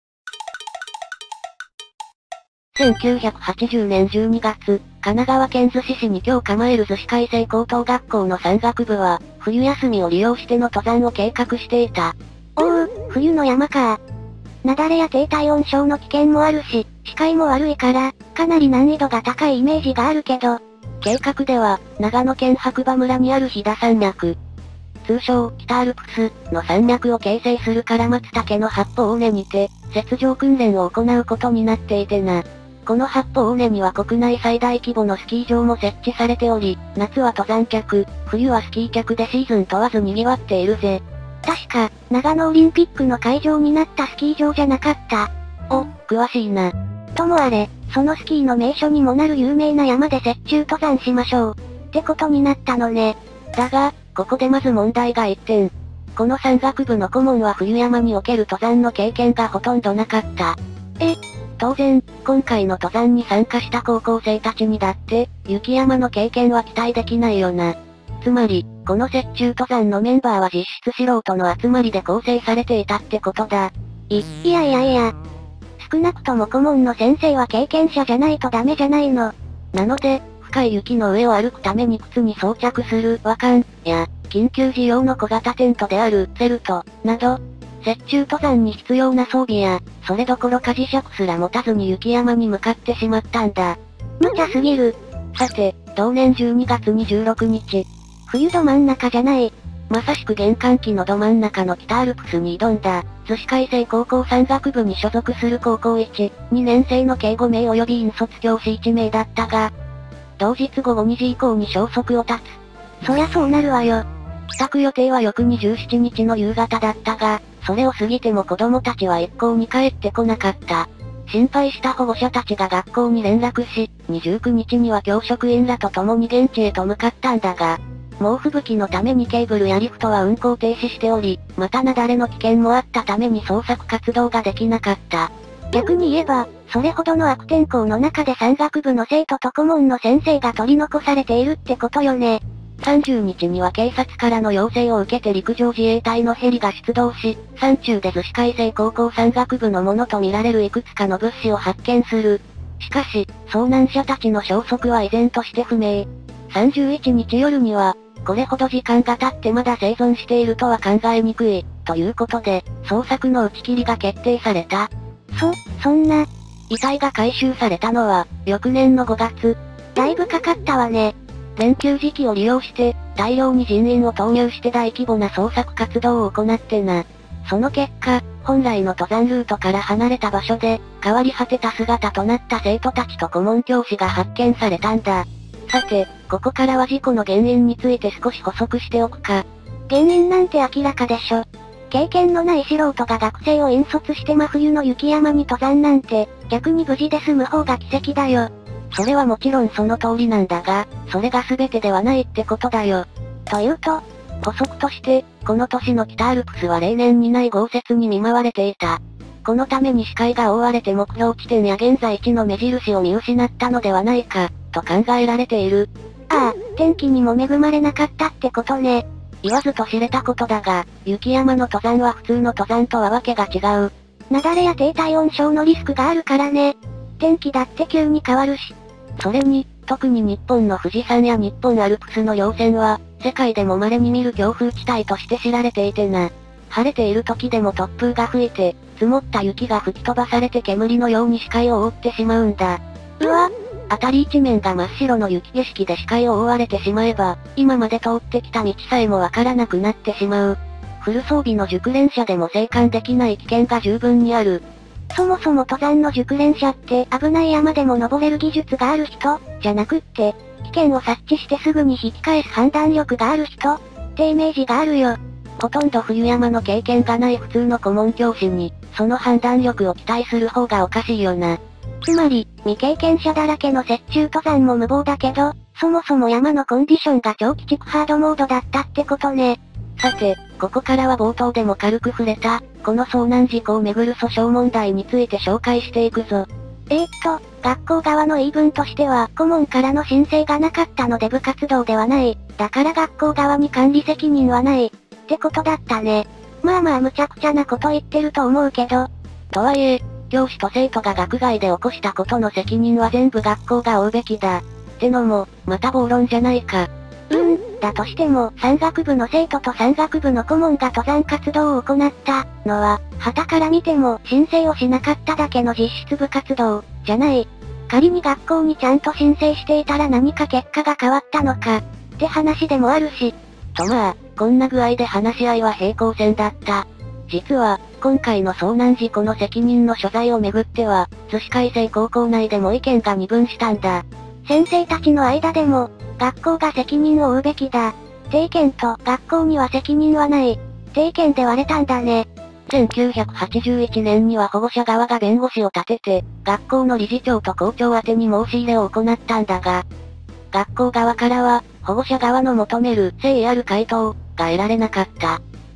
せんきゅうひゃくはちじゅうねんじゅうにがつ、神奈川県逗子市に居を構える逗子海星高等学校の山岳部は、冬休みを利用しての登山を計画していた。 おう、冬の山か。雪崩や低体温症の危険もあるし、視界も悪いから、かなり難易度が高いイメージがあるけど、 計画では、長野県白馬村にある飛騨山脈、通称、北アルプスの山脈を形成する唐松岳の八方尾根にて、雪上訓練を行うことになっていてな。この八方尾根には国内最大規模のスキー場も設置されており、夏は登山客、冬はスキー客でシーズン問わず賑わっているぜ。 確か、長野オリンピックの会場になったスキー場じゃなかった。 お、詳しいな。 ともあれ、そのスキーの名所にもなる有名な山で雪中登山しましょう。ってことになったのね。 だが、ここでまず問題が一点。 この山岳部の顧問は冬山における登山の経験がほとんどなかった。 え、 当然、今回の登山に参加した高校生たちにだって、雪山の経験は期待できないよな。つまり、この雪中登山のメンバーは実質素人の集まりで構成されていたってことだ。 い、いやいやいや。少なくとも顧問の先生は経験者じゃないとダメじゃないの。 なので、深い雪の上を歩くために靴に装着する和漢や、緊急時用の小型テントであるセルトなど、雪中登山に必要な装備や、それどころか磁石すら持たずに雪山に向かってしまったんだ。 無茶すぎる。 さて、同年じゅうにがつにじゅうろくにち。 冬ど真ん中じゃない。 まさしく厳寒期のど真ん中の北アルプスに挑んだ、逗子海星高校山岳部に所属する高校いち、にねん生の計ごめい及び引率教師いちめいだったが、同日午後にじ以降に消息を絶つ。そりゃそうなるわよ。 帰宅予定は翌にじゅうしちにちの夕方だったが、それを過ぎても子供たちは一向に帰ってこなかった。心配した保護者たちが学校に連絡し、にじゅうくにちには教職員らと共に現地へと向かったんだが、猛吹雪のためにケーブルやリフトは運行停止しており、また雪崩の危険もあったために捜索活動ができなかった。 逆に言えば、それほどの悪天候の中で山岳部の生徒と顧問の先生が取り残されているってことよね。 さんじゅうにちには警察からの要請を受けて陸上自衛隊のヘリが出動し、山中で逗子海星高校山岳部のものとみられるいくつかの物資を発見する。しかし、遭難者たちの消息は依然として不明。さんじゅういちにち夜には、これほど時間が経ってまだ生存しているとは考えにくい、ということで、捜索の打ち切りが決定された。 そ、そんな。 遺体が回収されたのは、翌年のごがつ。 だいぶかかったわね。 連休時期を利用して、大量に人員を投入して大規模な捜索活動を行ってな。その結果、本来の登山ルートから離れた場所で、変わり果てた姿となった生徒たちと顧問教師が発見されたんだ。さて、ここからは事故の原因について少し補足しておくか。 原因なんて明らかでしょ。経験のない素人が学生を引率して真冬の雪山に登山なんて、逆に無事で済む方が奇跡だよ。 それはもちろんその通りなんだが、それが全てではないってことだよ。 というと、 補足として、この年の北アルプスは例年にない豪雪に見舞われていた。このために視界が覆われて目標地点や現在地の目印を見失ったのではないか、と考えられている。 ああ、天気にも恵まれなかったってことね。 言わずと知れたことだが、雪山の登山は普通の登山とはわけが違う。 雪崩や低体温症のリスクがあるからね。天気だって急に変わるし。 それに、特に日本の富士山や日本アルプスの稜線は、世界でも稀に見る強風地帯として知られていてな。晴れている時でも突風が吹いて、積もった雪が吹き飛ばされて煙のように視界を覆ってしまうんだ。 うわ、 辺り一面が真っ白の雪景色で視界を覆われてしまえば、今まで通ってきた道さえもわからなくなってしまう。フル装備の熟練者でも生還できない危険が十分にある。 そもそも登山の熟練者って危ない山でも登れる技術がある人、じゃなくって、危険を察知してすぐに引き返す判断力がある人、ってイメージがあるよ。 ほとんど冬山の経験がない普通の顧問教師に、その判断力を期待する方がおかしいよな。 つまり、未経験者だらけの雪中登山も無謀だけど、そもそも山のコンディションが超鬼畜ハードモードだったってことね。 さて、ここからは冒頭でも軽く触れた、この遭難事故をめぐる訴訟問題について紹介していくぞ。 えーっと、学校側の言い分としては、顧問からの申請がなかったので部活動ではない。だから学校側に管理責任はない。ってことだったね。まあまあ無茶苦茶なこと言ってると思うけど。 とはいえ、教師と生徒が学外で起こしたことの責任は全部学校が負うべきだ。ってのも、また暴論じゃないか。 うーん、だとしても、山岳部の生徒と山岳部の顧問が登山活動を行ったのは、旗から見ても申請をしなかっただけの実質部活動、じゃない。仮に学校にちゃんと申請していたら何か結果が変わったのか、って話でもあるし。 とまあ、こんな具合で話し合いは平行線だった。実は、今回の遭難事故の責任の所在をめぐっては、逗子海星高校内でも意見が二分したんだ。 先生たちの間でも、学校が責任を負うべきだ。定見と学校には責任はない。定見で割れたんだね。 せんきゅうひゃくはちじゅういちねんには保護者側が弁護士を立てて、学校の理事長と校長宛てに申し入れを行ったんだが、学校側からは、保護者側の求める誠意ある回答が得られなかった。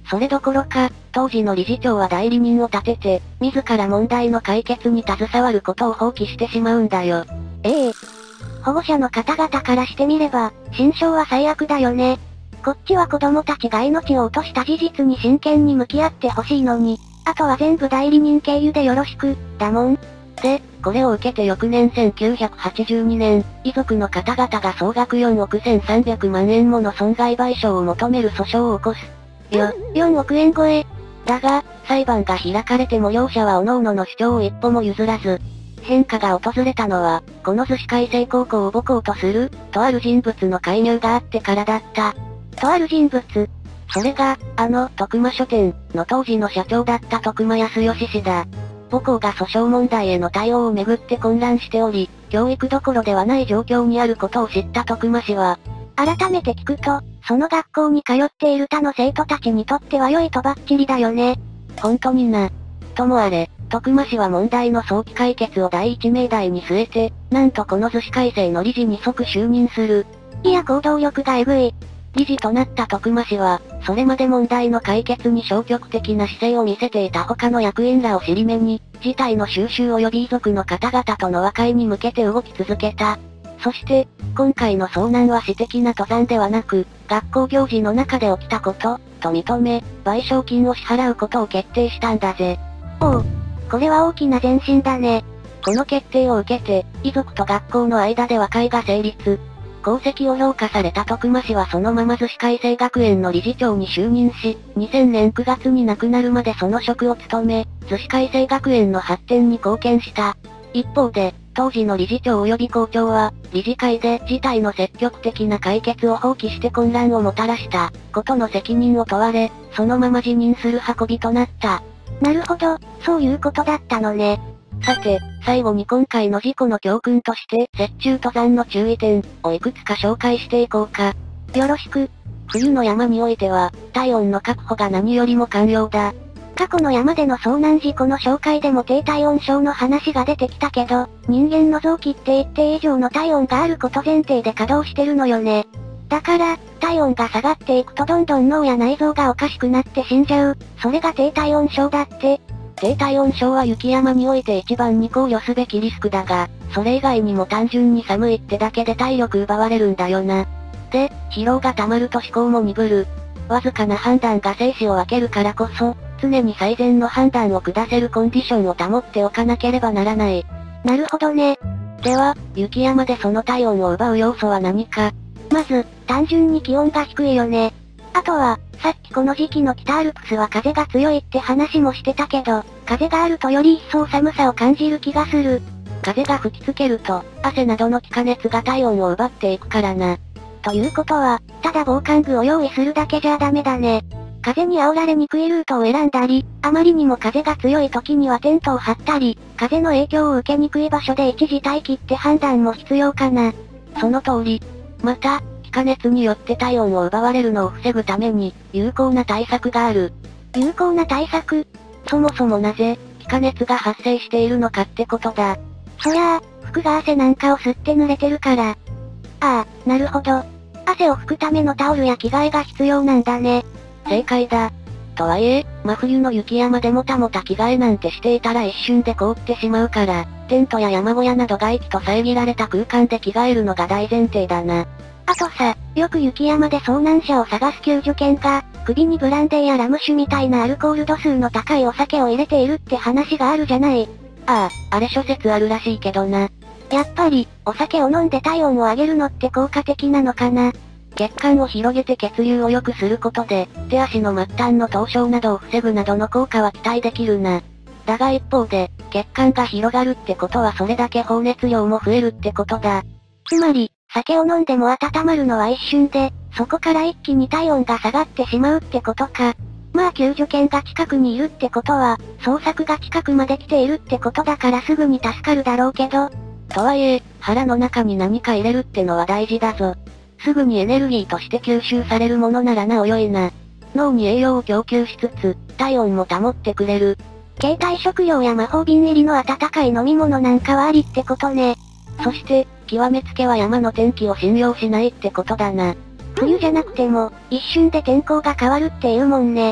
それどころか、当時の理事長は代理人を立てて、自ら問題の解決に携わることを放棄してしまうんだよ。 ええ。保護者の方々からしてみれば、心証は最悪だよね。こっちは子供たちが命を落とした事実に真剣に向き合ってほしいのに、あとは全部代理人経由でよろしく、だもん。 で、これを受けて翌年せんきゅうひゃくはちじゅうにねん、遺族の方々が総額よんおくせんさんびゃくまんえんもの損害賠償を求める訴訟を起こす。 よ、よんおくえん超え。 だが、裁判が開かれても両者は各々の主張を一歩も譲らず、変化が訪れたのは、この逗子海星高校を母校とする、とある人物の介入があってからだった。 とある人物。 それが、あの、徳間書店の当時の社長だった徳間康義氏だ。母校が訴訟問題への対応をめぐって混乱しており、教育どころではない状況にあることを知った徳間氏は、 改めて聞くと、その学校に通っている他の生徒たちにとっては良いとばっちりだよね。 本当にな。ともあれ、徳間氏は問題の早期解決を第一命題に据えて、なんとこの逗子海星の理事に即就任する。 いや行動力がえぐい。 理事となった徳間氏は、それまで問題の解決に消極的な姿勢を見せていた他の役員らを尻目に、事態の収拾及び遺族の方々との和解に向けて動き続けた。そして、今回の遭難は私的な登山ではなく、学校行事の中で起きたこと、と認め、賠償金を支払うことを決定したんだぜ。 おう、これは大きな前進だね。 この決定を受けて、遺族と学校の間で和解が成立。功績を評価された徳間氏はそのまま逗子海星学園の理事長に就任し、にせんねんくがつに亡くなるまでその職を務め、逗子海星学園の発展に貢献した。一方で、当時の理事長及び校長は、理事会で事態の積極的な解決を放棄して混乱をもたらしたことの責任を問われ、そのまま辞任する運びとなった。 なるほど、そういうことだったのね。 さて、最後に今回の事故の教訓として、雪中登山の注意点をいくつか紹介していこうか。 よろしく。 冬の山においては、体温の確保が何よりも肝要だ。 過去の山での遭難事故の紹介でも低体温症の話が出てきたけど、人間の臓器って一定以上の体温があること前提で稼働してるのよね。だから、体温が下がっていくとどんどん脳や内臓がおかしくなって死んじゃう。それが低体温症だって。 低体温症は雪山において一番に考慮すべきリスクだが、それ以外にも単純に寒いってだけで体力奪われるんだよな。で、疲労が溜まると思考も鈍る。わずかな判断が生死を分けるからこそ、常に最善の判断を下せるコンディションを保っておかなければならない。 なるほどね。 では、雪山でその体温を奪う要素は何か。 まず、単純に気温が低いよね。あとは、さっきこの時期の北アルプスは風が強いって話もしてたけど、風があるとより一層寒さを感じる気がする。 風が吹きつけると、汗などの気化熱が体温を奪っていくからな。 ということは、ただ防寒具を用意するだけじゃダメだね。風に煽られにくいルートを選んだり、あまりにも風が強い時にはテントを張ったり、風の影響を受けにくい場所で一時待機って判断も必要かな。 その通り。また、気化熱によって体温を奪われるのを防ぐために、有効な対策がある。 有効な対策？ そもそもなぜ、気化熱が発生しているのかってことだ。 そりゃあ、服が汗なんかを吸って濡れてるから。ああ、なるほど。汗を拭くためのタオルや着替えが必要なんだね。 正解だ。とはいえ、真冬の雪山でもたもた着替えなんてしていたら一瞬で凍ってしまうから、テントや山小屋など外気と遮られた空間で着替えるのが大前提だな。 あとさ、よく雪山で遭難者を探す救助犬が、首にブランデーやラム酒みたいなアルコール度数の高いお酒を入れているって話があるじゃない。 ああ、あれ諸説あるらしいけどな。 やっぱり、お酒を飲んで体温を上げるのって効果的なのかな。 血管を広げて血流を良くすることで、手足の末端の凍傷などを防ぐなどの効果は期待できるな。だが一方で、血管が広がるってことはそれだけ放熱量も増えるってことだ。 つまり、酒を飲んでも温まるのは一瞬で、そこから一気に体温が下がってしまうってことか。まあ救助犬が近くにいるってことは、捜索が近くまで来ているってことだからすぐに助かるだろうけど。 とはいえ、腹の中に何か入れるってのは大事だぞ。すぐにエネルギーとして吸収されるものならなお良いな。脳に栄養を供給しつつ、体温も保ってくれる。 携帯食料や魔法瓶入りの温かい飲み物なんかはありってことね。 そして、極めつけは山の天気を信用しないってことだな。 冬じゃなくても、一瞬で天候が変わるっていうもんね。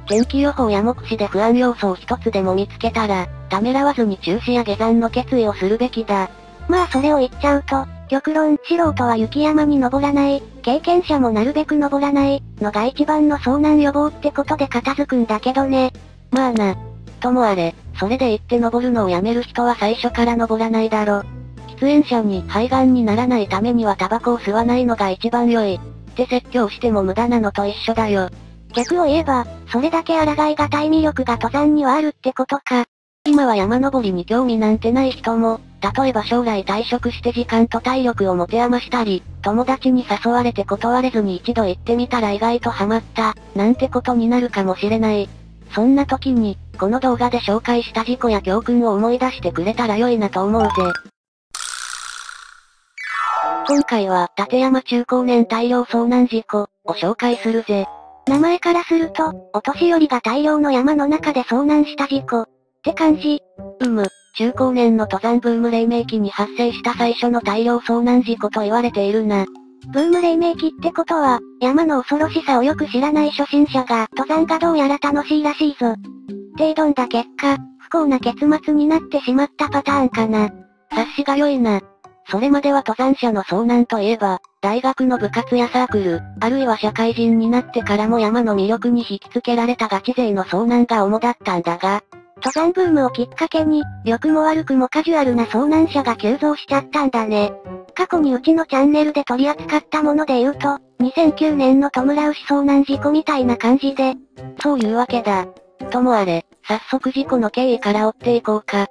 天気予報や目視で不安要素を一つでも見つけたら、ためらわずに中止や下山の決意をするべきだ。 まあそれを言っちゃうと、極論、素人は雪山に登らない、経験者もなるべく登らない、のが一番の遭難予防ってことで片付くんだけどね。 まあな。ともあれ、それで言って登るのをやめる人は最初から登らないだろ。喫煙者に肺がんにならないためにはタバコを吸わないのが一番良い。って説教しても無駄なのと一緒だよ。 逆を言えば、それだけ抗いがたい魅力が登山にはあるってことか。 今は山登りに興味なんてない人も、例えば将来退職して時間と体力を持て余したり、友達に誘われて断れずに一度行ってみたら意外とハマった、なんてことになるかもしれない。そんな時に、この動画で紹介した事故や教訓を思い出してくれたら良いなと思うぜ。今回は、立山中高年大量遭難事故を紹介するぜ。 名前からすると、お年寄りが大量の山の中で遭難した事故って感じ。 うむ、中高年の登山ブーム黎明期に発生した最初の大量遭難事故と言われているな。 ブーム黎明期ってことは、山の恐ろしさをよく知らない初心者が、登山がどうやら楽しいらしいぞ。って挑んだ結果、不幸な結末になってしまったパターンかな。 察しが良いな。それまでは登山者の遭難といえば、大学の部活やサークル、あるいは社会人になってからも山の魅力に引きつけられたガチ勢の遭難が主だったんだが、 登山ブームをきっかけに、良くも悪くもカジュアルな遭難者が急増しちゃったんだね。過去にうちのチャンネルで取り扱ったもので言うと、にせんきゅうねんのトムラウシ遭難事故みたいな感じで。 そういうわけだ。ともあれ、早速事故の経緯から追っていこうか。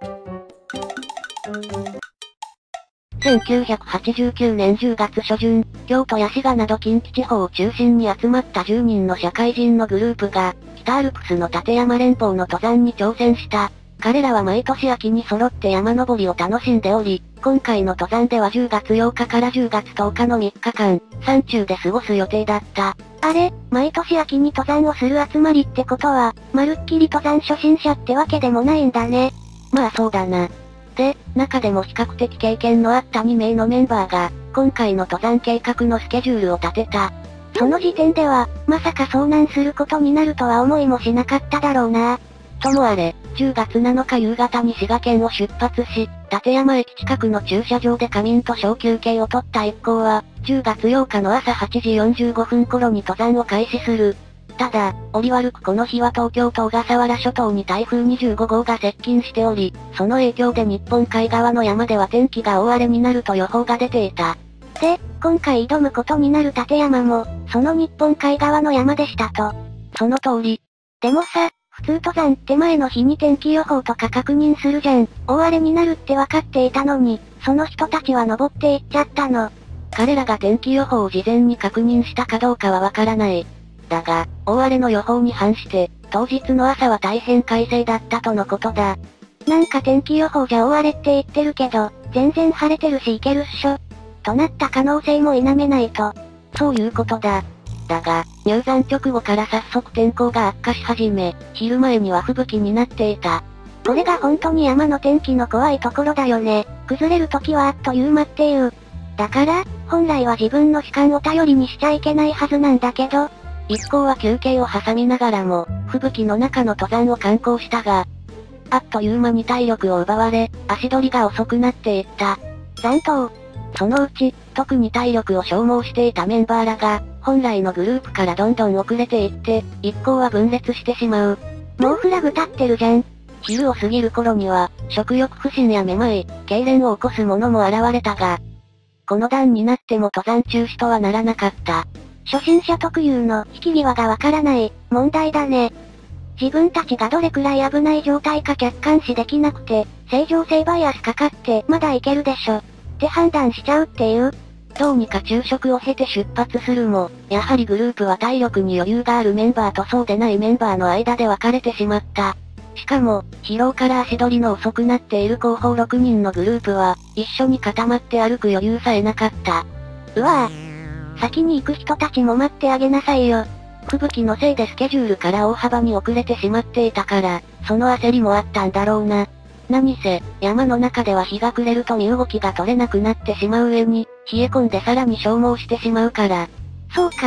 せんきゅうひゃくはちじゅうきゅうねんじゅうがつしょじゅん、京都や滋賀など近畿地方を中心に集まったじゅうにんの社会人のグループが、北アルプスの立山連峰の登山に挑戦した。彼らは毎年秋に揃って山登りを楽しんでおり、今回の登山ではじゅうがつようかからじゅうがつとおかのみっかかん、山中で過ごす予定だった。 あれ、毎年秋に登山をする集まりってことは、まるっきり登山初心者ってわけでもないんだね。 まあそうだな。で、中でも比較的経験のあったにめいのメンバーが、今回の登山計画のスケジュールを立てた。 その時点では、まさか遭難することになるとは思いもしなかっただろうな。 ともあれ、じゅうがつなのか夕方に滋賀県を出発し、立山駅近くの駐車場で仮眠と小休憩を取った一行は、じゅうがつようかの朝はちじよんじゅうごふん頃に登山を開始する。ただ、折悪くこの日は東京と小笠原諸島に台風にじゅうごごうが接近しており、その影響で日本海側の山では天気が大荒れになると予報が出ていた。 で、今回挑むことになる立山も、その日本海側の山でしたと。 その通り。 でもさ、普通登山って前の日に天気予報とか確認するじゃん。大荒れになるって分かっていたのに、その人たちは登っていっちゃったの。 彼らが天気予報を事前に確認したかどうかはわからない。だが、大荒れの予報に反して、当日の朝は大変快晴だったとのことだ。 なんか天気予報じゃ大荒れって言ってるけど、全然晴れてるしいけるっしょ。となった可能性も否めないと。 そういうことだ。だが、入山直後から早速天候が悪化し始め、昼前には吹雪になっていた。 これが本当に山の天気の怖いところだよね。崩れる時はあっという間っていう。だから、本来は自分の主観を頼りにしちゃいけないはずなんだけど、 一行は休憩を挟みながらも、吹雪の中の登山を敢行したが、あっという間に体力を奪われ、足取りが遅くなっていった。 残党。 そのうち、特に体力を消耗していたメンバーらが、本来のグループからどんどん遅れていって、一行は分裂してしまう。 もうフラグ立ってるじゃん。 昼を過ぎる頃には、食欲不振やめまい、痙攣を起こす者も現れたが、この段になっても登山中止とはならなかった。 初心者特有の引き際がわからない問題だね。自分たちがどれくらい危ない状態か客観視できなくて、正常性バイアスかかってまだいけるでしょ。って判断しちゃうっていう。 どうにか昼食を経て出発するも、やはりグループは体力に余裕があるメンバーとそうでないメンバーの間で分かれてしまった。しかも、疲労から足取りの遅くなっている後方ろくにんのグループは、一緒に固まって歩く余裕さえなかった。 うわぁ。先に行く人たちも待ってあげなさいよ。 吹雪のせいでスケジュールから大幅に遅れてしまっていたから、その焦りもあったんだろうな。何せ、山の中では日が暮れると身動きが取れなくなってしまう上に、冷え込んでさらに消耗してしまうから。 そうか、ど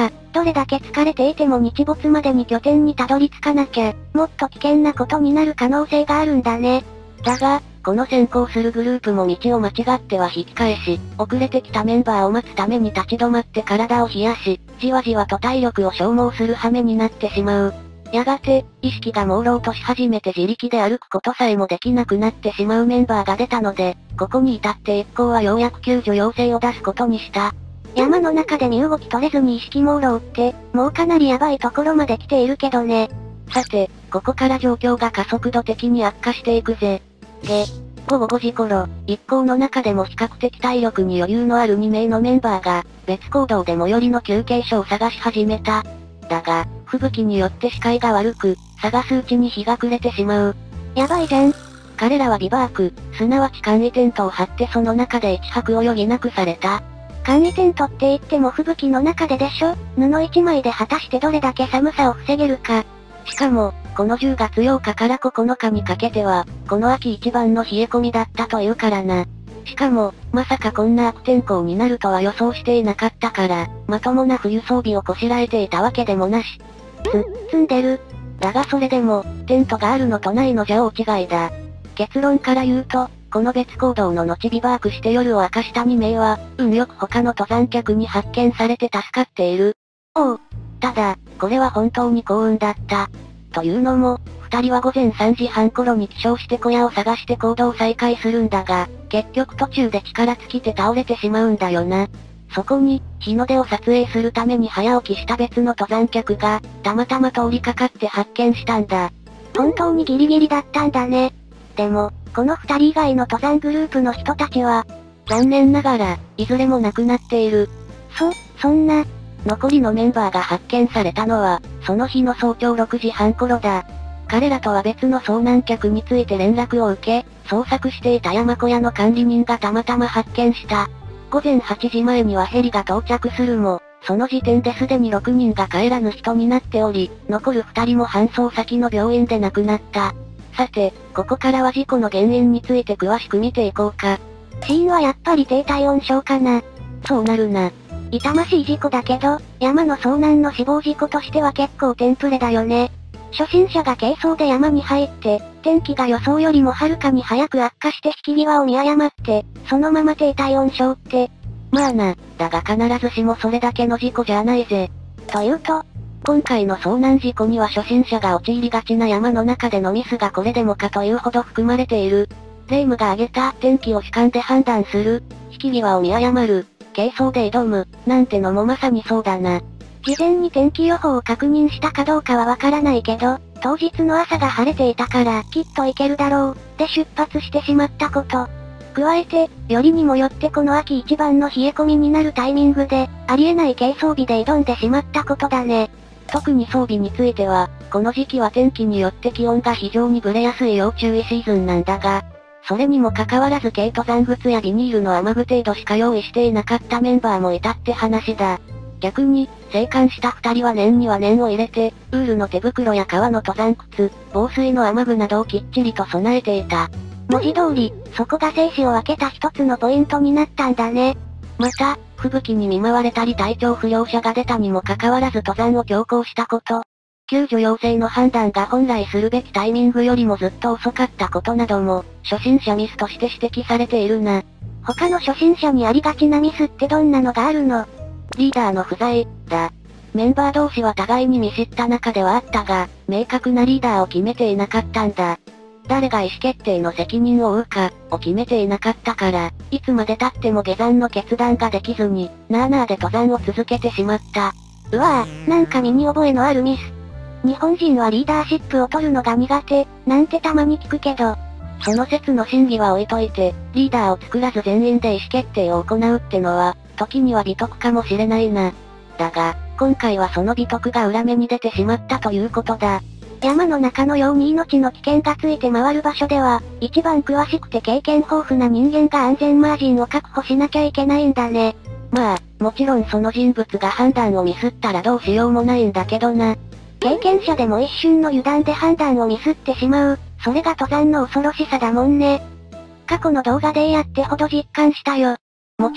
れだけ疲れていても日没までに拠点にたどり着かなきゃ、もっと危険なことになる可能性があるんだね。 だが、この先行するグループも道を間違っては引き返し、遅れてきたメンバーを待つために立ち止まって体を冷やし、じわじわと体力を消耗する羽目になってしまう。やがて、意識が朦朧とし始めて自力で歩くことさえもできなくなってしまうメンバーが出たので、ここに至って一行はようやく救助要請を出すことにした。 山の中で身動き取れずに意識朦朧って、もうかなりヤバいところまで来ているけどね。 さて、ここから状況が加速度的に悪化していくぜ。げ、ごごごじ頃、一行の中でも比較的体力に余裕のあるにめいのメンバーが、別行動で最寄りの休憩所を探し始めた。だが、吹雪によって視界が悪く、探すうちに日が暮れてしまう。 やばいじゃん。 彼らはビバーク、すなわち簡易テントを張ってその中で一泊を余儀なくされた。 簡易テントって言っても吹雪の中ででしょ？布一枚で果たしてどれだけ寒さを防げるか。 しかも、このじゅうがつようかからここのかにかけては、この秋一番の冷え込みだったというからな。しかも、まさかこんな悪天候になるとは予想していなかったから、まともな冬装備をこしらえていたわけでもなし。 つ、積んでる。 だがそれでも、テントがあるのとないのじゃ大違いだ。結論から言うと、この別行動の後ビバークして夜を明かしたにめいは、運よく他の登山客に発見されて助かっている。 おう。 ただ、これは本当に幸運だった。というのも、二人はごぜんさんじはん頃に起床して小屋を探して行動再開するんだが、結局途中で力尽きて倒れてしまうんだよな。そこに、日の出を撮影するために早起きした別の登山客が、たまたま通りかかって発見したんだ。 本当にギリギリだったんだね。でも、この二人以外の登山グループの人たちは、 残念ながら、いずれも亡くなっている。 そ、そんな。 残りのメンバーが発見されたのは、その日の早朝ろくじはん頃だ。彼らとは別の遭難客について連絡を受け、捜索していた山小屋の管理人がたまたま発見した。ごぜんはちじまえにはヘリが到着するも、その時点ですでにろくにんが帰らぬ人になっており、残るふたりも搬送先の病院で亡くなった。さて、ここからは事故の原因について詳しく見ていこうか。 死因はやっぱり低体温症かな。 そうなるな。 痛ましい事故だけど、山の遭難の死亡事故としては結構テンプレだよね。初心者が軽装で山に入って、天気が予想よりもはるかに早く悪化して引き際を見誤って、そのまま低体温症って。 まあな、だが必ずしもそれだけの事故じゃないぜ。 というと、 今回の遭難事故には初心者が陥りがちな山の中でのミスがこれでもかというほど含まれている。霊夢が挙げた天気を主観で判断する、引き際を見誤る、軽装で挑む、なんてのもまさにそうだな。 事前に天気予報を確認したかどうかはわからないけど、当日の朝が晴れていたから、きっと行けるだろう、で出発してしまったこと。加えて、よりにもよってこの秋一番の冷え込みになるタイミングで、ありえない軽装備で挑んでしまったことだね。 特に装備については、この時期は天気によって気温が非常にブレやすい要注意シーズンなんだが、それにもかかわらず軽登山靴やビニールの雨具程度しか用意していなかったメンバーもいたって話だ。逆に、生還した二人は念には念を入れて、ウールの手袋や革の登山靴、防水の雨具などをきっちりと備えていた。 文字通り、そこが生死を分けた一つのポイントになったんだね。 また、吹雪に見舞われたり体調不良者が出たにもかかわらず登山を強行したこと。救助要請の判断が本来するべきタイミングよりもずっと遅かったことなども、初心者ミスとして指摘されているな。 他の初心者にありがちなミスってどんなのがあるの？ リーダーの不在、だ。メンバー同士は互いに見知った仲ではあったが、明確なリーダーを決めていなかったんだ。誰が意思決定の責任を負うか、を決めていなかったから、いつまで経っても下山の決断ができずに、なあなあで登山を続けてしまった。 うわぁ、なんか身に覚えのあるミス。日本人はリーダーシップを取るのが苦手、なんてたまに聞くけど。 その説の真偽は置いといて、リーダーを作らず全員で意思決定を行うってのは、時には美徳かもしれないな。だが、今回はその美徳が裏目に出てしまったということだ。 山の中のように命の危険がついて回る場所では、一番詳しくて経験豊富な人間が安全マージンを確保しなきゃいけないんだね。 まあ、もちろんその人物が判断をミスったらどうしようもないんだけどな。 経験者でも一瞬の油断で判断をミスってしまう、それが登山の恐ろしさだもんね。過去の動画でやってほど実感したよ。 もちろん、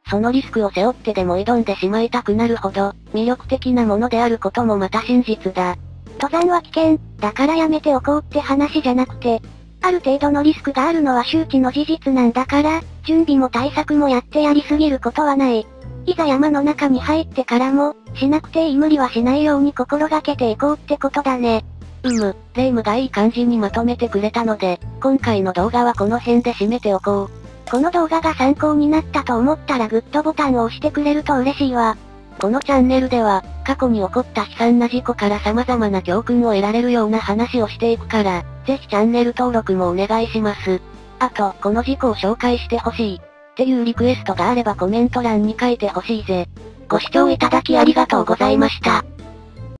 そのリスクを背負ってでも挑んでしまいたくなるほど、魅力的なものであることもまた真実だ。 登山は危険、だからやめておこうって話じゃなくて、ある程度のリスクがあるのは周知の事実なんだから、準備も対策もやってやりすぎることはない。いざ山の中に入ってからも、しなくていい無理はしないように心がけていこうってことだね。 うむ、レイムがいい感じにまとめてくれたので、今回の動画はこの辺で締めておこう。 この動画が参考になったと思ったらグッドボタンを押してくれると嬉しいわ。 このチャンネルでは、過去に起こった悲惨な事故から様々な教訓を得られるような話をしていくから、ぜひチャンネル登録もお願いします。あと、この事故を紹介してほしい、っていうリクエストがあればコメント欄に書いてほしいぜ。ご視聴いただきありがとうございました。